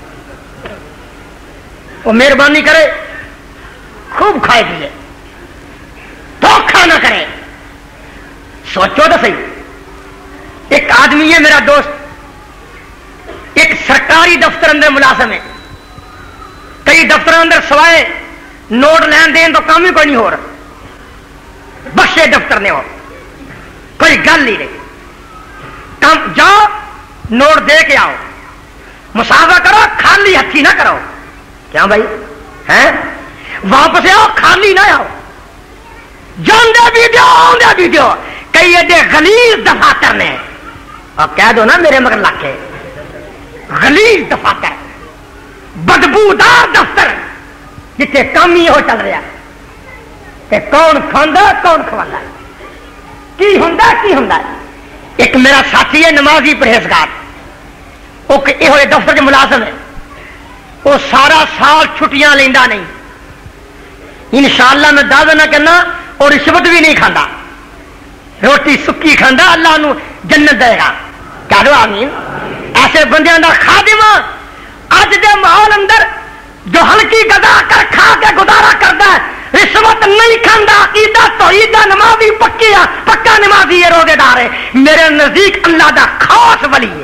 وہ مہربانی کرے خوب کھائے پیے, دھوکھا نہ کرے. سوچو تو صحیح, ایک آدمی ہے میرا دوست, ایک سرکاری دفتر اندر ملازم ہے. کئی دفتر اندر سوائے نوٹ لین دین تو کام ہی کوئی نہیں ہو رہا, بخشے دفتر نے ہو کوئی گل نہیں رہی. کام جاؤ نوٹ دے کے آؤ, مسافہ کرو خالی ہتھی نہ کرو. کیا بھائی ہیں واپس آؤ خالی نہ آؤ, جاندے بھی دیو آندے بھی دیو. کئی ایڈے غلیظ دفاتر نے, اور کہہ دو نا میرے مگر لاکھے غلیظ دفاتر, بدبودار دفتر جتنے کام ہی ہو چل رہا کہ کون کھانا کون کھوانا کی ہوں کی ہوں. ایک میرا ساتھی ہے نمازی پرہیزگار, وہ یہ دفتر کے ملازم ہے, وہ سارا سال چھٹیاں لینا نہیں. انشاءاللہ میں دعوی نہ کرنا اور رشوت بھی نہیں کھانا, روٹی سکی کھانا, اللہ نو جنت دے گا. کہہ دو آمین. ایسے بندیاں دا خادم اج دے ماحول اندر جو ہلکی غذا کر کھا کے گزارا کرتا ہے, رشوت نہیں کھانا, عقیدہ توحید دا نمازی پکی ہے, پکا نمازی ہے, روزے دار ہے, میرے نزدیک اللہ دا خاص ولی ہے.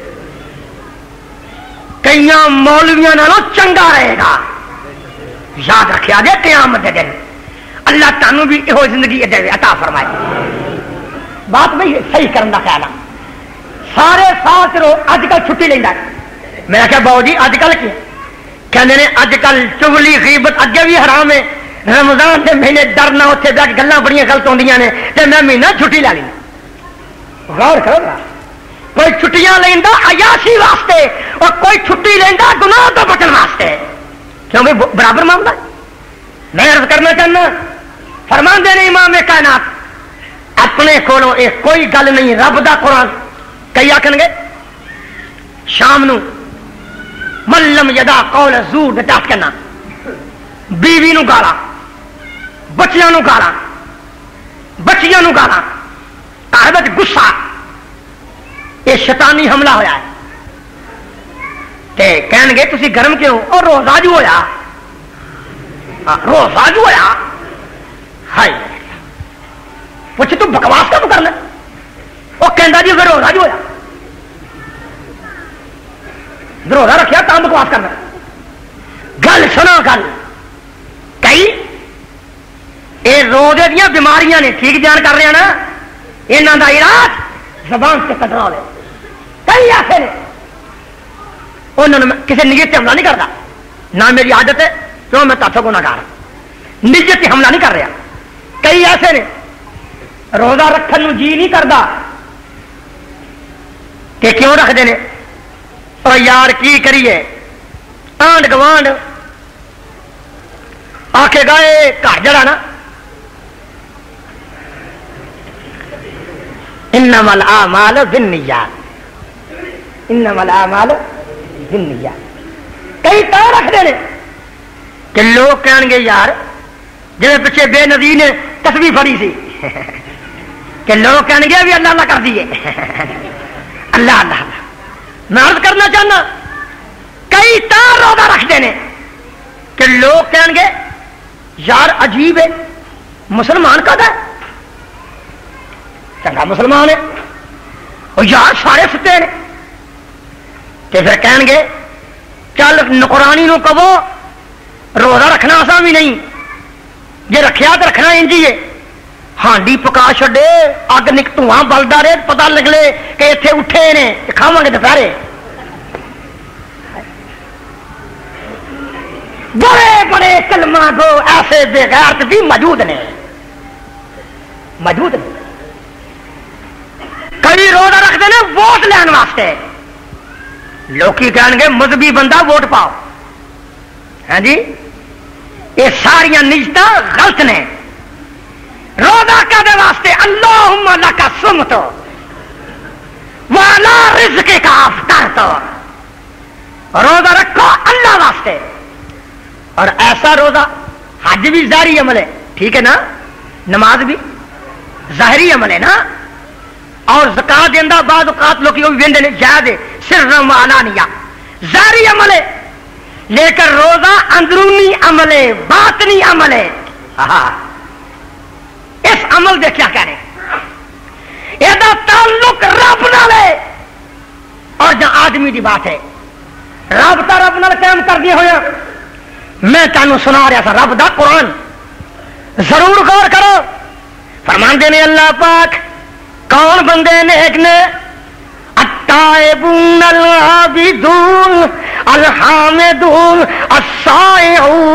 کئی مولویاں نالوں چنگا رہے گا. یاد رکھیا جے قیامت دے دن اللہ تانوں بھی یہ زندگی دے عطا فرمائے. بات بھائی صحیح کرنے کا خیال ہے. سارے سال چلو اج کل چھٹی لینا, میں کہا باؤ جی اج کل کی کہندے نے اج کل چغلی غیبت اگے بھی حرام ہے، رمضان کے مہینے ڈرنا اتنے بیٹھ گلاں بڑی غلط ہوندیاں نے تے میں مہینہ چھٹی لے لی. غور کرو گا، کوئی چھٹیاں لیندا عیاشی واسطے اور کوئی چھٹی لیندا گناہ تو بچن واسطے، کیونکہ برابر معاملہ ہے. میں عرض کرنا چاہنا فرماندے نے امام کائنات اپنے کولوں یہ کوئی گل نہیں، رب دا قرآن. کئی آکھن گے شام نو ملم یدا قول زور دے ٹاٹ کرنا، بیوی نو گالا، بچیاں نو گالا، بچیاں نو گالا، کہہ گسا، یہ شیطانی حملہ ہویا ہے. تے کہن گے تسی گرم کیوں؟ اور روزہ جو ہویا، روزہ جو ہویا. ہائی پوچھ تو بکواس کیوں کرنا؟ وہ کہندا جی روزہ جو ہویا، روزہ رکھیا کام بکواس کرنا. گل سنا گل، کئی یہ روزے دیا بیماریاں نے، ٹھیک بیان کر رہے ہیں نا، یہاں کا علاج زبان سے کنٹرول ہے. کئی ایسے نے انہوں نے کسی نیت سے حملہ نہیں کرتا، نہ میری عادت ہے کیوں میں تاسو کو نہ کر نیت سے حملہ نہیں کر رہا. کئی ایسے نے روزہ رکھن نو جی نہیں کرتا کہ کیوں رکھتے ہیں؟ اور یار کی کریے، آنڈ گوانڈ آکھے گا گھر جڑا نا انما الاعمال بالنیات، انما الاعمال بالنیات. کئی تا رکھتے ہیں کہ لوگ کہیں گے یار جی پیچھے بے نظیر نے تسبیح پڑھی سی کہ لوگ کہیں گے بھی اللہ اللہ کر دیے اللہ اللہ. میں عرض کرنا چاہنا کئی تار روزہ رکھتے ہیں کہ لوگ کہیں گے یار عجیب ہے، مسلمان کا ہے چنگا مسلمان ہے، اور یار سارے ستے ہیں. کہ پھر کہیں گے چل نقرانی نو کہو روزہ رکھنا آسان بھی نہیں، جی رکھیا تو رکھنا انجی ہے. ہانڈی پکا چھڈے اگ نک دھواں بلدا رہے پتا لگ لے کہ اتنے اٹھے نے کھاواں گے دوپہرے. بڑے بڑے کلمہ گو ایسے بے غیرت بھی موجود نے، موجود نے. کئی روزہ رکھتے ہیں ووٹ لین واسطے، لوکی کہیں گے مذہبی بندہ ووٹ پاؤ. ہاں جی یہ ساریا نجتا غلط نے. روزہ کہنے واسطے اللہم لک صمت وعلی رزقک افطرت، روزہ رکھو اللہ واسطے. اور ایسا روزہ، حج بھی ظاہری عمل ہے ٹھیک ہے نا، نماز بھی ظاہری عمل ہے نا، اور زکات دینا بعض اوقات لوگ وینڈے نے جائز ہے، سرا وعلانیہ ظاہری عمل ہے. لیکن روزہ اندرونی عمل ہے، باطنی عمل ہے. اس عمل دے کیا کرے، یہ تعلق رب نال ہے. اور جہاں آدمی دی بات ہے رابطہ رب نال قائم کر دیا ہوا. میں تمہیں سنا رہا تھا رب دا قرآن، ضرور غور کرو. فرماندے نے اللہ پاک کون بندے نیک نے، التائبون العابدون الحامدون السائحون،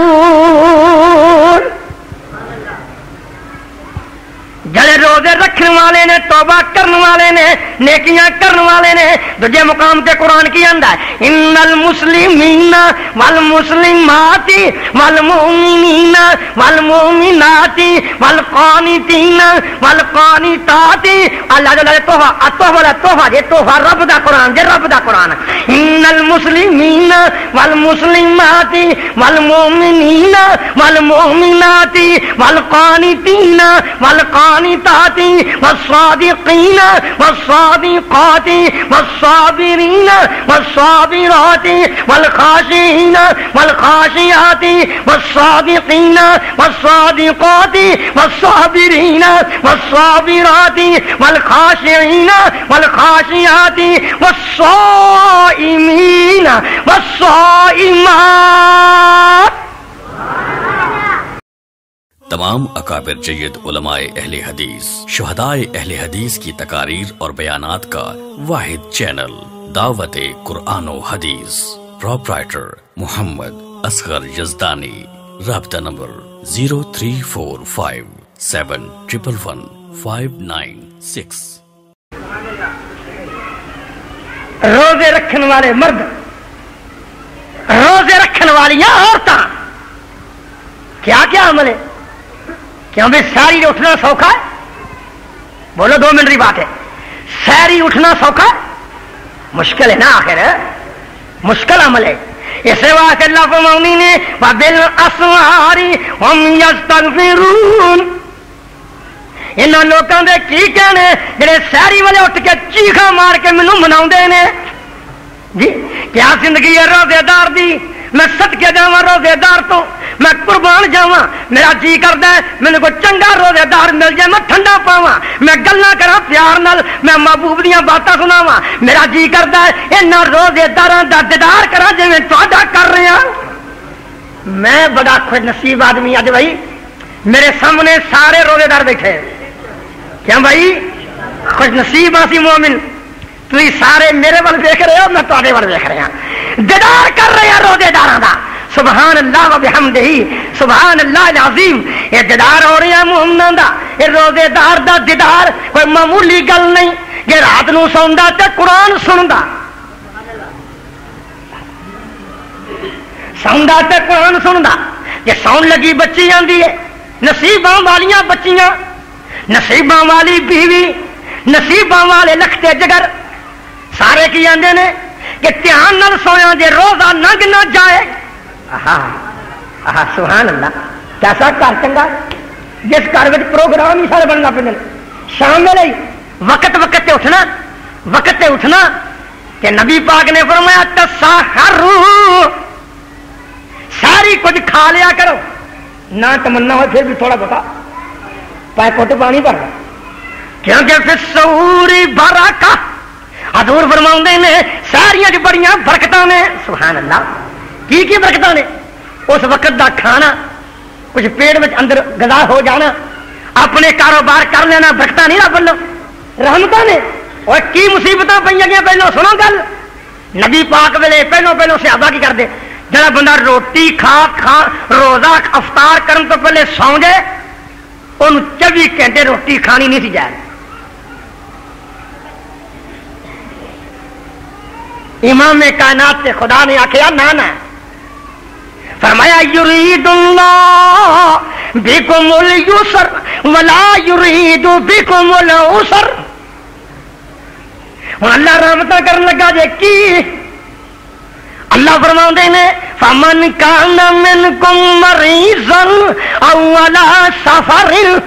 جڑے روزے رکھنے والے نے، توبہ کرنے والے نے، نیکیاں کرنے والے نے. دوجے مقام تے قرآن کی آندا ہے ان المسلمین والمسلمات والمؤمنین والمؤمنات والقانتین والقانتات. اللہ جل توحہ توحہ توحہ جے توحہ رب دا قرآن، جے رب دا قرآن. ان المسلمین والمسلمات والمؤمنین والمؤمنات والقانتین والقانتات والصادقین والصادقات والصابرین والصابرات والخاشعین والخاشعات والصادقین والصادقات والصابرین والصابرات والخاشعین والخاشعات والصائمین والصائمات. تمام اکابر جید علماء اہل حدیث، شہدائے اہل حدیث کی تقاریر اور بیانات کا واحد چینل دعوت قرآن و حدیث. پروپرائٹر محمد असगर यजदानी। राब्ता नंबर zero three four five seven triple one five nine six. रोजे रखने वाले मर्द, रोजे रखने वालियां औरतां, क्या क्या अमल है? क्यों भी सारी उठना सौखा है? बोलो, दो मिनट की बात है। सारी उठना सौखा है? मुश्किल है ना, आखिर मुश्किल अमल है। इसे वास्ते अल्लाह फरमाउनी ने वबिल असहारी हम यस्तगफिरून। इन्हां लोकां दे की कहने जेड़े सहरी वाले उठ के चीखा मार के मैनू मनाउंदे ने जी। क्या जिंदगी है रोजेदार दी? मैं सदके जावां रोजेदार तो, मैं कुर्बान जावां। मेरा जी करदा है मैनू कोई चंगा रोजेदार मिल जाए, मैं ठंडा पावां, मैं गल्लां करां प्यार नाल, मैं महबूब दीयां बातां सुनावां। मेरा जी करदा है इन्हां रोजेदारां दा दीदार करां जिवें तुहाडा कर रहे हां। मैं बड़ा खुश नसीब आदमी अज भाई, मेरे सामने सारे रोजेदार बैठे। क्या भाई खुश नसीब आसी मोमिन, तुसीं सारे मेरे वाल देख रहे हो, मैं तुहाडे वाल देख रहा। दीदार कर रहे हैं रोजेदारां दा। सुभान अल्लाह व बिहम्दिही, सुभान अल्लाह अल अज़ीम। ये दीदार हो रहा है मोमिनां दा, ये रोजेदार दा दीदार कोई मामूली गल नहीं कि रात नूं सौंदा ते कुरान सुनदा, सौंदा ते कुरान सुनदा। जे सौन लगी बच्ची आंदी है, नसीबां वालियां बच्चियां, नसीबां वाली बीवी, नसीबां वाले लखते जगर, सारे की आंदे ने कि ध्यान नाल सोया जे रोजा लंघ ना जाए। आहा आहा सुभान अल्लाह, कैसा घर चंगा जिस घर में प्रोग्राम ही सारे बनना पे। शाम वेले वक्त वक्त उठना, वक्त उठना कि नबी पाक ने फरमाया तसाहरू, सारी कुछ खा लिया करो, ना तमन्ना हो फिर भी थोड़ा बता पैकोट पानी भर, क्योंकि फिर सूरी बरका। हजूर फरमाउंदे ने सारियां च बड़ियां बरकतां ने। सुभान अल्लाह, की की बरकतां ने? उस वक्त दा खाना, कुछ पेट में अंदर गदा हो जाना, अपने कारोबार कर लेना, बरकतां नहीं रब वल्लों, रहमतां ने। और की मुसीबतां पईयां गईयां पहलों सुनो गल। नबी पाक वेले पहलों पहलों सहाबा की करदे, जड़ा बंदा रोटी खा खा रोजा अफतार करन तो पहले सौ जाए, उन्होंने चौबीस घंटे रोटी खानी नहीं सी जाए। इमाम कायनात से खुदा ने आखिया ना ना, फरमाया युरीदुल्लाह बिकुमुल युसर वला युरीदु बिकुमुल उसर। हुण अल्लाह रहमतां करन लगा जे की? अल्लाह फरमाउंदे ने फमन काना मिनकुम मरीज़न औ अला सफरिन।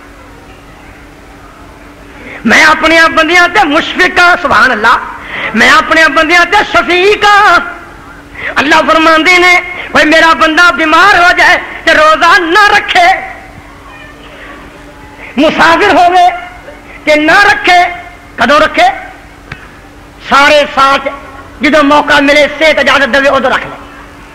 मैं अपने बंदियां ते मुशफिक हां, सुभान अल्लाह, मैं अपने बंदियां ते शफीक हां। अल्लाह फरमांदे ने भाई मेरा बंदा बीमार हो जाए तो रोजा ना रखे, मुसाफिर होवे कि ना रखे, कदों रखे? सारे साथ जो मौका मिले, सेहत इजाजत दे उदों रख ले।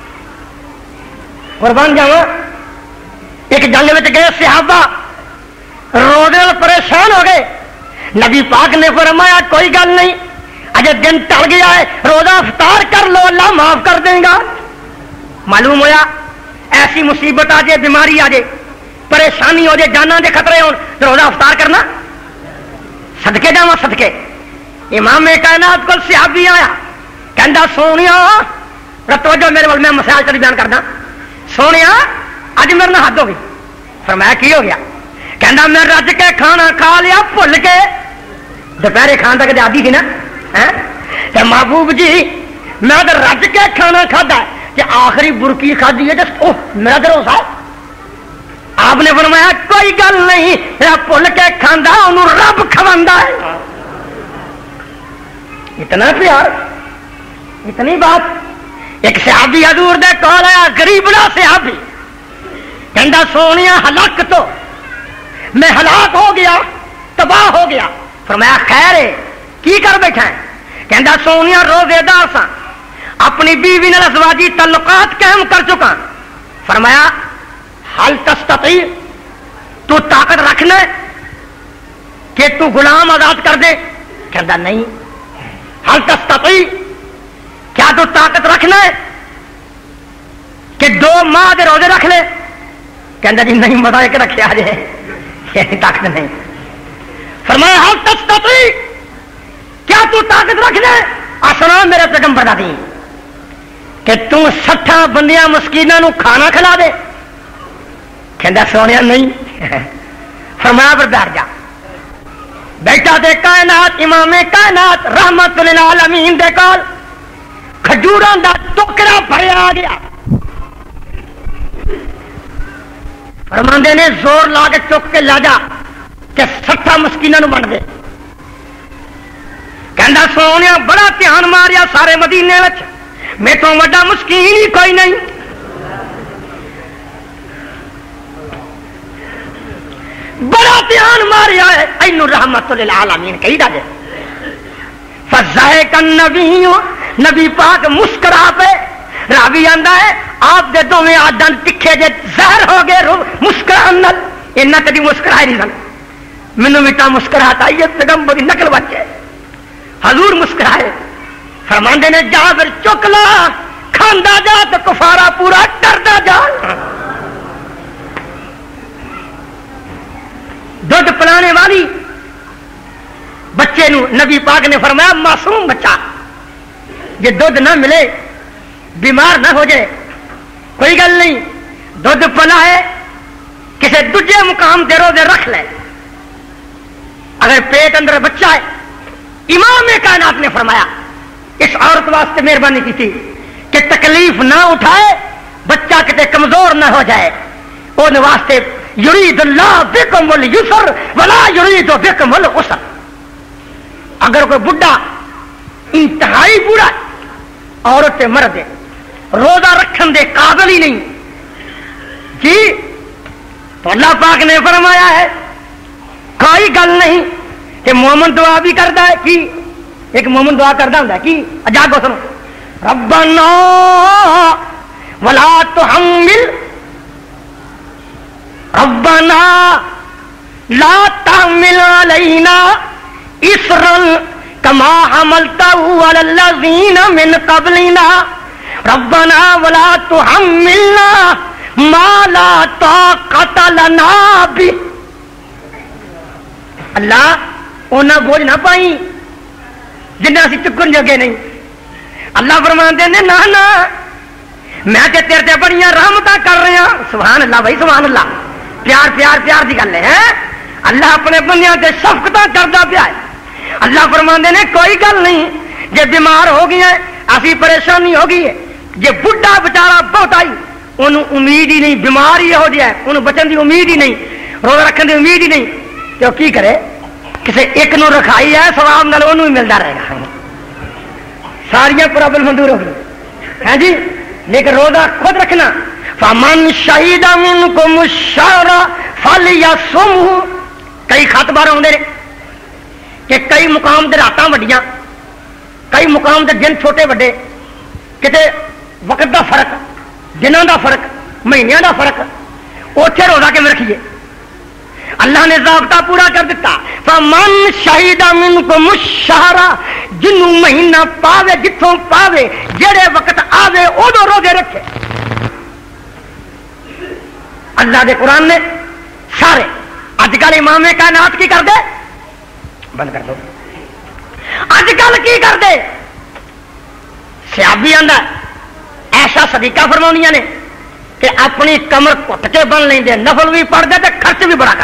कुर्बान जावा, एक जंग में गए सहाबा रोजे परेशान हो गए। नबी पाक ने फरमाया कोई गल नहीं, अजय दिन टल गया है, रोजा अफ्तार कर लो, अल्लाह माफ कर देगा। मालूम होया ऐसी मुसीबत आ जाए, बीमारी आ जाए, परेशानी हो जाए, जाना के खतरे हो, तो रोजा अफ्तार करना? सदके जावा सदके। इमाम कायनात को सहाबी आया, कहता सोनिया तवज्जो मेरे वाल, मैं मसाइल तेरी बयान करदा। सोनिया अज मेरे नाल हद हो गई। फरमाया की हो गया? कहता मैं रज के खाना खा लिया भुल के, दोपहरे खान तक आदि थी ना है। महबूब जी मैं तो रज के खाना खादा कि आखिरी बुरकी खादी है तो ओह मेरा भरोसा है। आपने फरमाया कोई गल नहीं, मेरा भुल के खांदा उन्होंने रब खवांदा है। इतना प्यार, इतनी बात। एक सहाबी हजूर दे कोल आया, गरीबड़ा सहाबी, कहंदा सोनिया हलाक तो मैं हलाक हो गया, तबाह हो गया। फरमाया खैर है, की कर बैठा है? कहंदा सोनिया रोजेदार सा, अपनी बीवी नाल अज़वाजी तल्लुकात कायम कर चुका। फरमाया हल तस्तती, तू ताकत रखना कि तू गुलाम आजाद कर दे? कहंदा नहीं। हल तस्तती, क्या तू ताकत रखना है कि دو ماہ دے روزے رکھ لے؟ کہندا جی نہیں مزہ ایک رکھے آ جائے یہ طاقت نہیں. فرمایا ہل تستطیع کیا تو طاقت رکھ لے آسنا میرے پیغمبر دا دین کہ تو سٹھا بندیاں مسکیناں نو کھانا کھلا دے؟ کہندا سونیا نہیں. فرمایا پر بیٹھ جا. بیٹا دے کائنات امام کائنات رحمت للعالمین دے کول کھجوراں دا ٹکڑا بھریا آ گیا. فرماندے نے زور لا کے چک کے لا جا کہ سٹھا مسکیناں نو بن دے. کہندا سونیا بڑا دھیان ماریا سارے مدینے وچ میں تو وڈا مسکین ہی کوئی نہیں. بڑا دھیان ماریا ہے اینو رحمت للعالمین کہی دا جے. فضحک النبی نبی پاک مسکرا پے. راوی آندا ہے آپ دے دوویں آدن تکھے جے زہر ہو گئے مسکران نال. اینا کدی مسکرائے نہیں سن. مینوں میٹھا مسکراہٹ آئی ہے پیغمبر دی نقل بچے حضور مسکرائے. فرماندے نے جا پھر چک لا کھاندا جا تو کفارہ پورا ڈردا جا. دودھ پلانے والی بچے نو نبی پاک نے فرمایا معصوم بچہ یہ دودھ نہ ملے بیمار نہ ہو جائے کوئی گل نہیں دودھ پلا ہے کسی دوجے مقام دے روزے رکھ لے. اگر پیٹ اندر بچہ ہے امام کائنات نے فرمایا اس عورت واسطے مہربانی کی تھی کہ تکلیف نہ اٹھائے بچہ کتے کمزور نہ ہو جائے. ان واسطے یرید اللہ بکم اليسر ولا یرید بکم العسر. اگر کوئی بڈھا انتہائی بوڑھا عورت مرد ہے روزہ رکھن دے قابل ہی نہیں جی تو اللہ پاک نے فرمایا ہے کوئی گل نہیں کہ مومن دعا بھی کرتا ہے کی ایک مومن دعا کرتا ہوں کی جاگو سنو ربنا ولا تحمل ربنا لا تحمل علينا اسرا كما حملته على الذين من قبلنا ربنا ولا تحملنا ما لا طاقة لنا به. اللہ اونا بوجھ نہ پائی جنہیں اسی چکن جگے نہیں. اللہ فرماندے نے نہ نہ میں تے تیرے تے بڑیاں رحمتاں کر رہا. سبحان اللہ بھائی سبحان اللہ. پیار پیار پیار دی گل ہے. اللہ اپنے بندیاں تے شفقتاں کردا پیا ہے. اللہ فرماندے نے کوئی گل نہیں جے بیمار ہو گئی ہے اسی پریشانی ہو گئی ہے جے بڈھا بچارا بہت آئی انہوں امید ہی نہیں بیمار ہی ہو جائے انہوں بچن دی امید ہی نہیں روزہ رکھن دی امید ہی نہیں تو کی کرے کسی ایک نو رکھائی ہے ثواب نال انہوں ہی ملتا رہے گا. ساریاں پرابلم منظور ہو گئی ہیں جی لیکن روزہ خود رکھنا. فمن شہید منکم الشہر فلیصمہ. کئی خط بار آتے ہیں کہ کئی مقام دے راتاں وڈیاں کئی مقام دے دن چھوٹے وڈے کتے وقت دا فرق دنوں دا فرق مہینوں دا فرق اوتھے روزہ کے رکھیے. اللہ نے ضابطہ پورا کر دیتا. فمن شہید منکم الشہر جنوں مہینہ پاوے جتھوں پاوے جڑے وقت آوے اودوں روزے رکھے. اللہ دے قرآن نے سارے اج کل امام کائنات کی کر دے بند کر دو. اج کل کی کر دے سیابی آندا ایسا صدیقہ فرماؤنیاں نے کہ اپنی کمر کٹ کے بن لیں دے نفل بھی پڑھ دے تے خرچ بھی بڑا کر.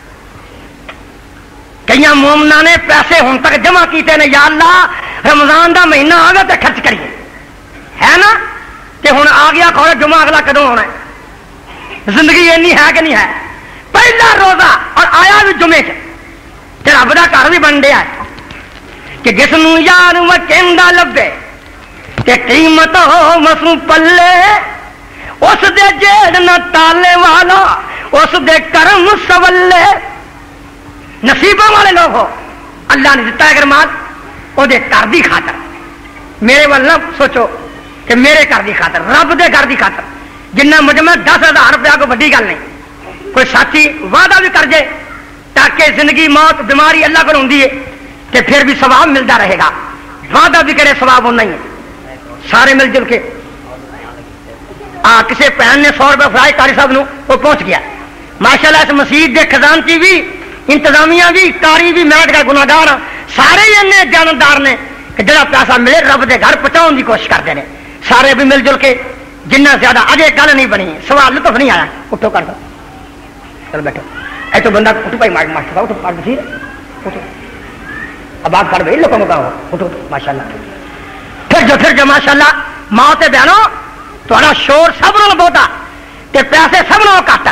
کئی مومنا نے پیسے ہن تک جمع کیتے نے یا اللہ رمضان دا مہینہ آ گیا تے خرچ کریے ہے نا کہ ہن آ گیا کھوڑا جمعہ اگلا کدوں ہونا ہے. زندگی اینی ہے کہ نہیں ہے. پہلا روزہ اور آیا بھی جمعے چ رب دا گھر بھی بن دیا کہ جس نو یار وکیندا لبے تے قیمت ہو مسو پلے اس دے جیڑ نہ تالے والا اس دے کرم سولے. نصیبوں والے لوگ ہو اللہ نے دتا اگر مال وہ دے گھر دی خاطر میرے وال نہ سوچو کہ میرے گھر دی خاطر رب دے گھر دی خاطر جنہ مجمع دس ہزار روپیہ کو بڑی گل نہیں. کوئی ساتھی وعدہ بھی کر جائے تاکہ زندگی موت بیماری اللہ کو ہوندی ہے کہ پھر بھی ثواب ملتا رہے گا. وعدہ بھی کرے ثواب ہونا ہی ہے. سارے مل جل کے آ کسی بھن نے سو روپئے فرائی کاری صاحب وہ پہنچ گیا ماشاء اللہ. اس مسیت کے خزانچی بھی انتظامیہ بھی کاری بھی میں گناہگار ہاں سارے ہی ان جاندار نے کہ جڑا پیسہ ملے رب دے گھر پہنچاؤ کی کوشش کرتے ہیں سارے بھی مل جل کے جنہ زیادہ اجے گل نہیں بنی سوال لطف نہیں آیا. اٹھو کر دو چلو بیٹھو اے تو بندہ اٹھو بھائی ماسٹر اٹھو پڑھ بصیر اٹھو اب آپ پڑھ بھائی لوگوں کو کہو اٹھو ماشاء اللہ. پھر جو پھر جو ماشاء اللہ ماں تے بہنوں تھوڑا شور سب نال بہتا تے پیسے سب نال گھٹ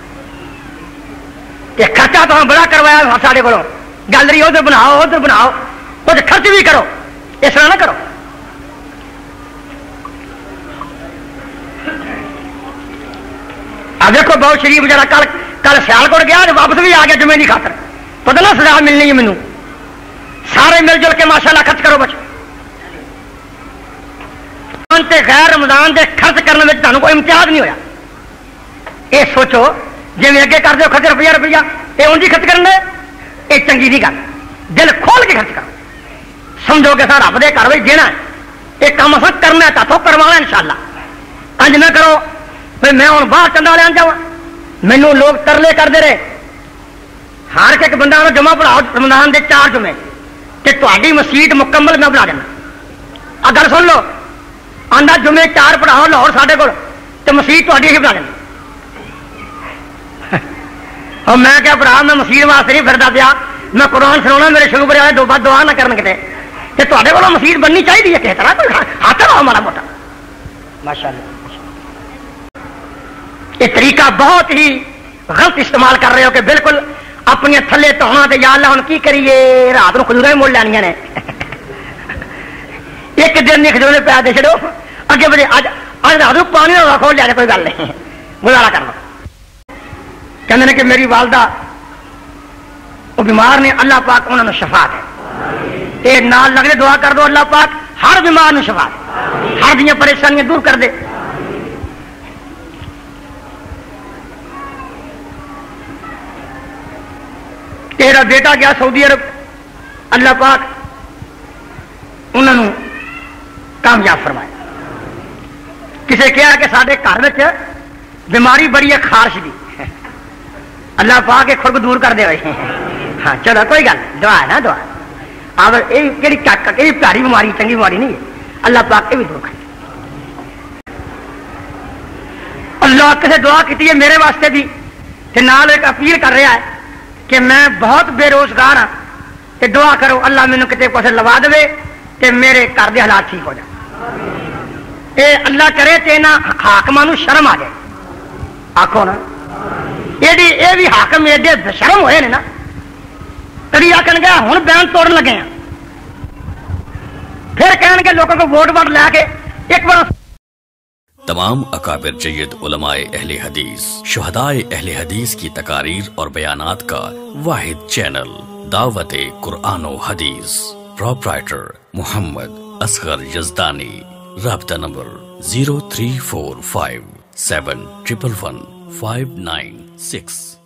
تے خرچہ تو بڑا کروایا سارے کو گیلری ادھر بناؤ ادھر بناؤ کچھ خرچ بھی کرو اس طرح نہ کرو. اب دیکھو بہت شریف جرا کل کل سیال کوٹ گیا واپس بھی آ گیا جمعے کی خاطر پتہ نہ سزا ملنی ہے مینوں سارے مل جل کے ماشاء اللہ خرچ کرو بچو. غیر رمضان دے خرچ کرنے میں تمہیں کوئی امتیاز نہیں ہویا. یہ سوچو جی میں اگے کر دو خرچ روپیہ روپیہ یہ انجی خرچ کرنے یہ چنگی نہیں گل. دل کھول کے خرچ کرو سمجھو کہ سر رب دے گھر میں دینا ہے یہ کام اصل کرنا ہے تاتوں کروانا ان شاء اللہ. انج نہ کرو بھائی میں ہوں باہر چندہ لے جا مینو لوگ ترلے کرتے رہے ہر ایک بندہ جمع پڑھاؤ رمضان دے چار جمعے تے تہاڈی مسیت مکمل میں بنا دینا. آ گل سن لو آندا جمعے چار پڑھاؤ لاہور ساڈے کول تے مسیت تہاڈی ہی بنا دینا. اور میں کیا برا میں مسیت واسطے نہیں پھردا پیا میں قرآن سنا میرے شروع کرے والے دو بعد دعا نہ کرن کتے تے تہاڈے کول مسیت بننی چاہیے کس طرح کوئی ہاتھ لاؤ ماڑا موٹا ماشاء اللہ. یہ طریقہ بہت ہی غلط استعمال کر رہے ہو کہ بالکل اپنی تھلے تونا تے یا اللہ ہن کی کریے رات نو کھجوراں مول لینیاں نے ایک دن نہیں کھجورے پیا دے چھڑو اگے بڑے اج اج رات نو پانی نہ کھول لیا کوئی گل نہیں گزارا کر لو. کہندے نے کہ میری والدہ وہ بیمار نے اللہ پاک انہوں نے شفا دے تے نال لگنے دعا کر دو اللہ پاک ہر بیمار نو شفا دے ہر دیاں پریشانیاں دور کر دے. تیرا بیٹا گیا سعودی عرب اللہ پاک انہوں نے کامیاب فرمایا. کسی کہا کہ سارے گھر میں بیماری بڑی ہے خارش کی اللہ پاک کے خرگ دور کر دے رہے ہاں چلو کوئی گل دعا ہے نا دعا اب یہ پیاری بیماری چنگی بیماری نہیں ہے اللہ پاک کے بھی دور کر. اللہ کسی دعا کی ہے میرے واسطے بھی کہ نال ایک اپیل کر رہا ہے کہ میں بہت بے روزگار ہاں تے دعا کرو اللہ مینوں کتے پاسے لوا دے تے میرے گھر دے حالات ٹھیک ہو جائے. اے اللہ کرے تے نہ حاکماں نوں شرم آ جائے آکھو نا یہ بھی حاکم ایڈے بشرم ہوئے نے نا کبھی آخن گیا ہوں بیان توڑن لگے ہیں پھر کہن گے لوگوں کو ووٹ ووٹ لے کے ایک بار. تمام اکابر جید علماء اہل حدیث شہدائے اہل حدیث کی تقاریر اور بیانات کا واحد چینل دعوت قرآن و حدیث. پروپرائٹر محمد اصغر یزدانی. رابطہ نمبر zero three four five seven triple one five nine six.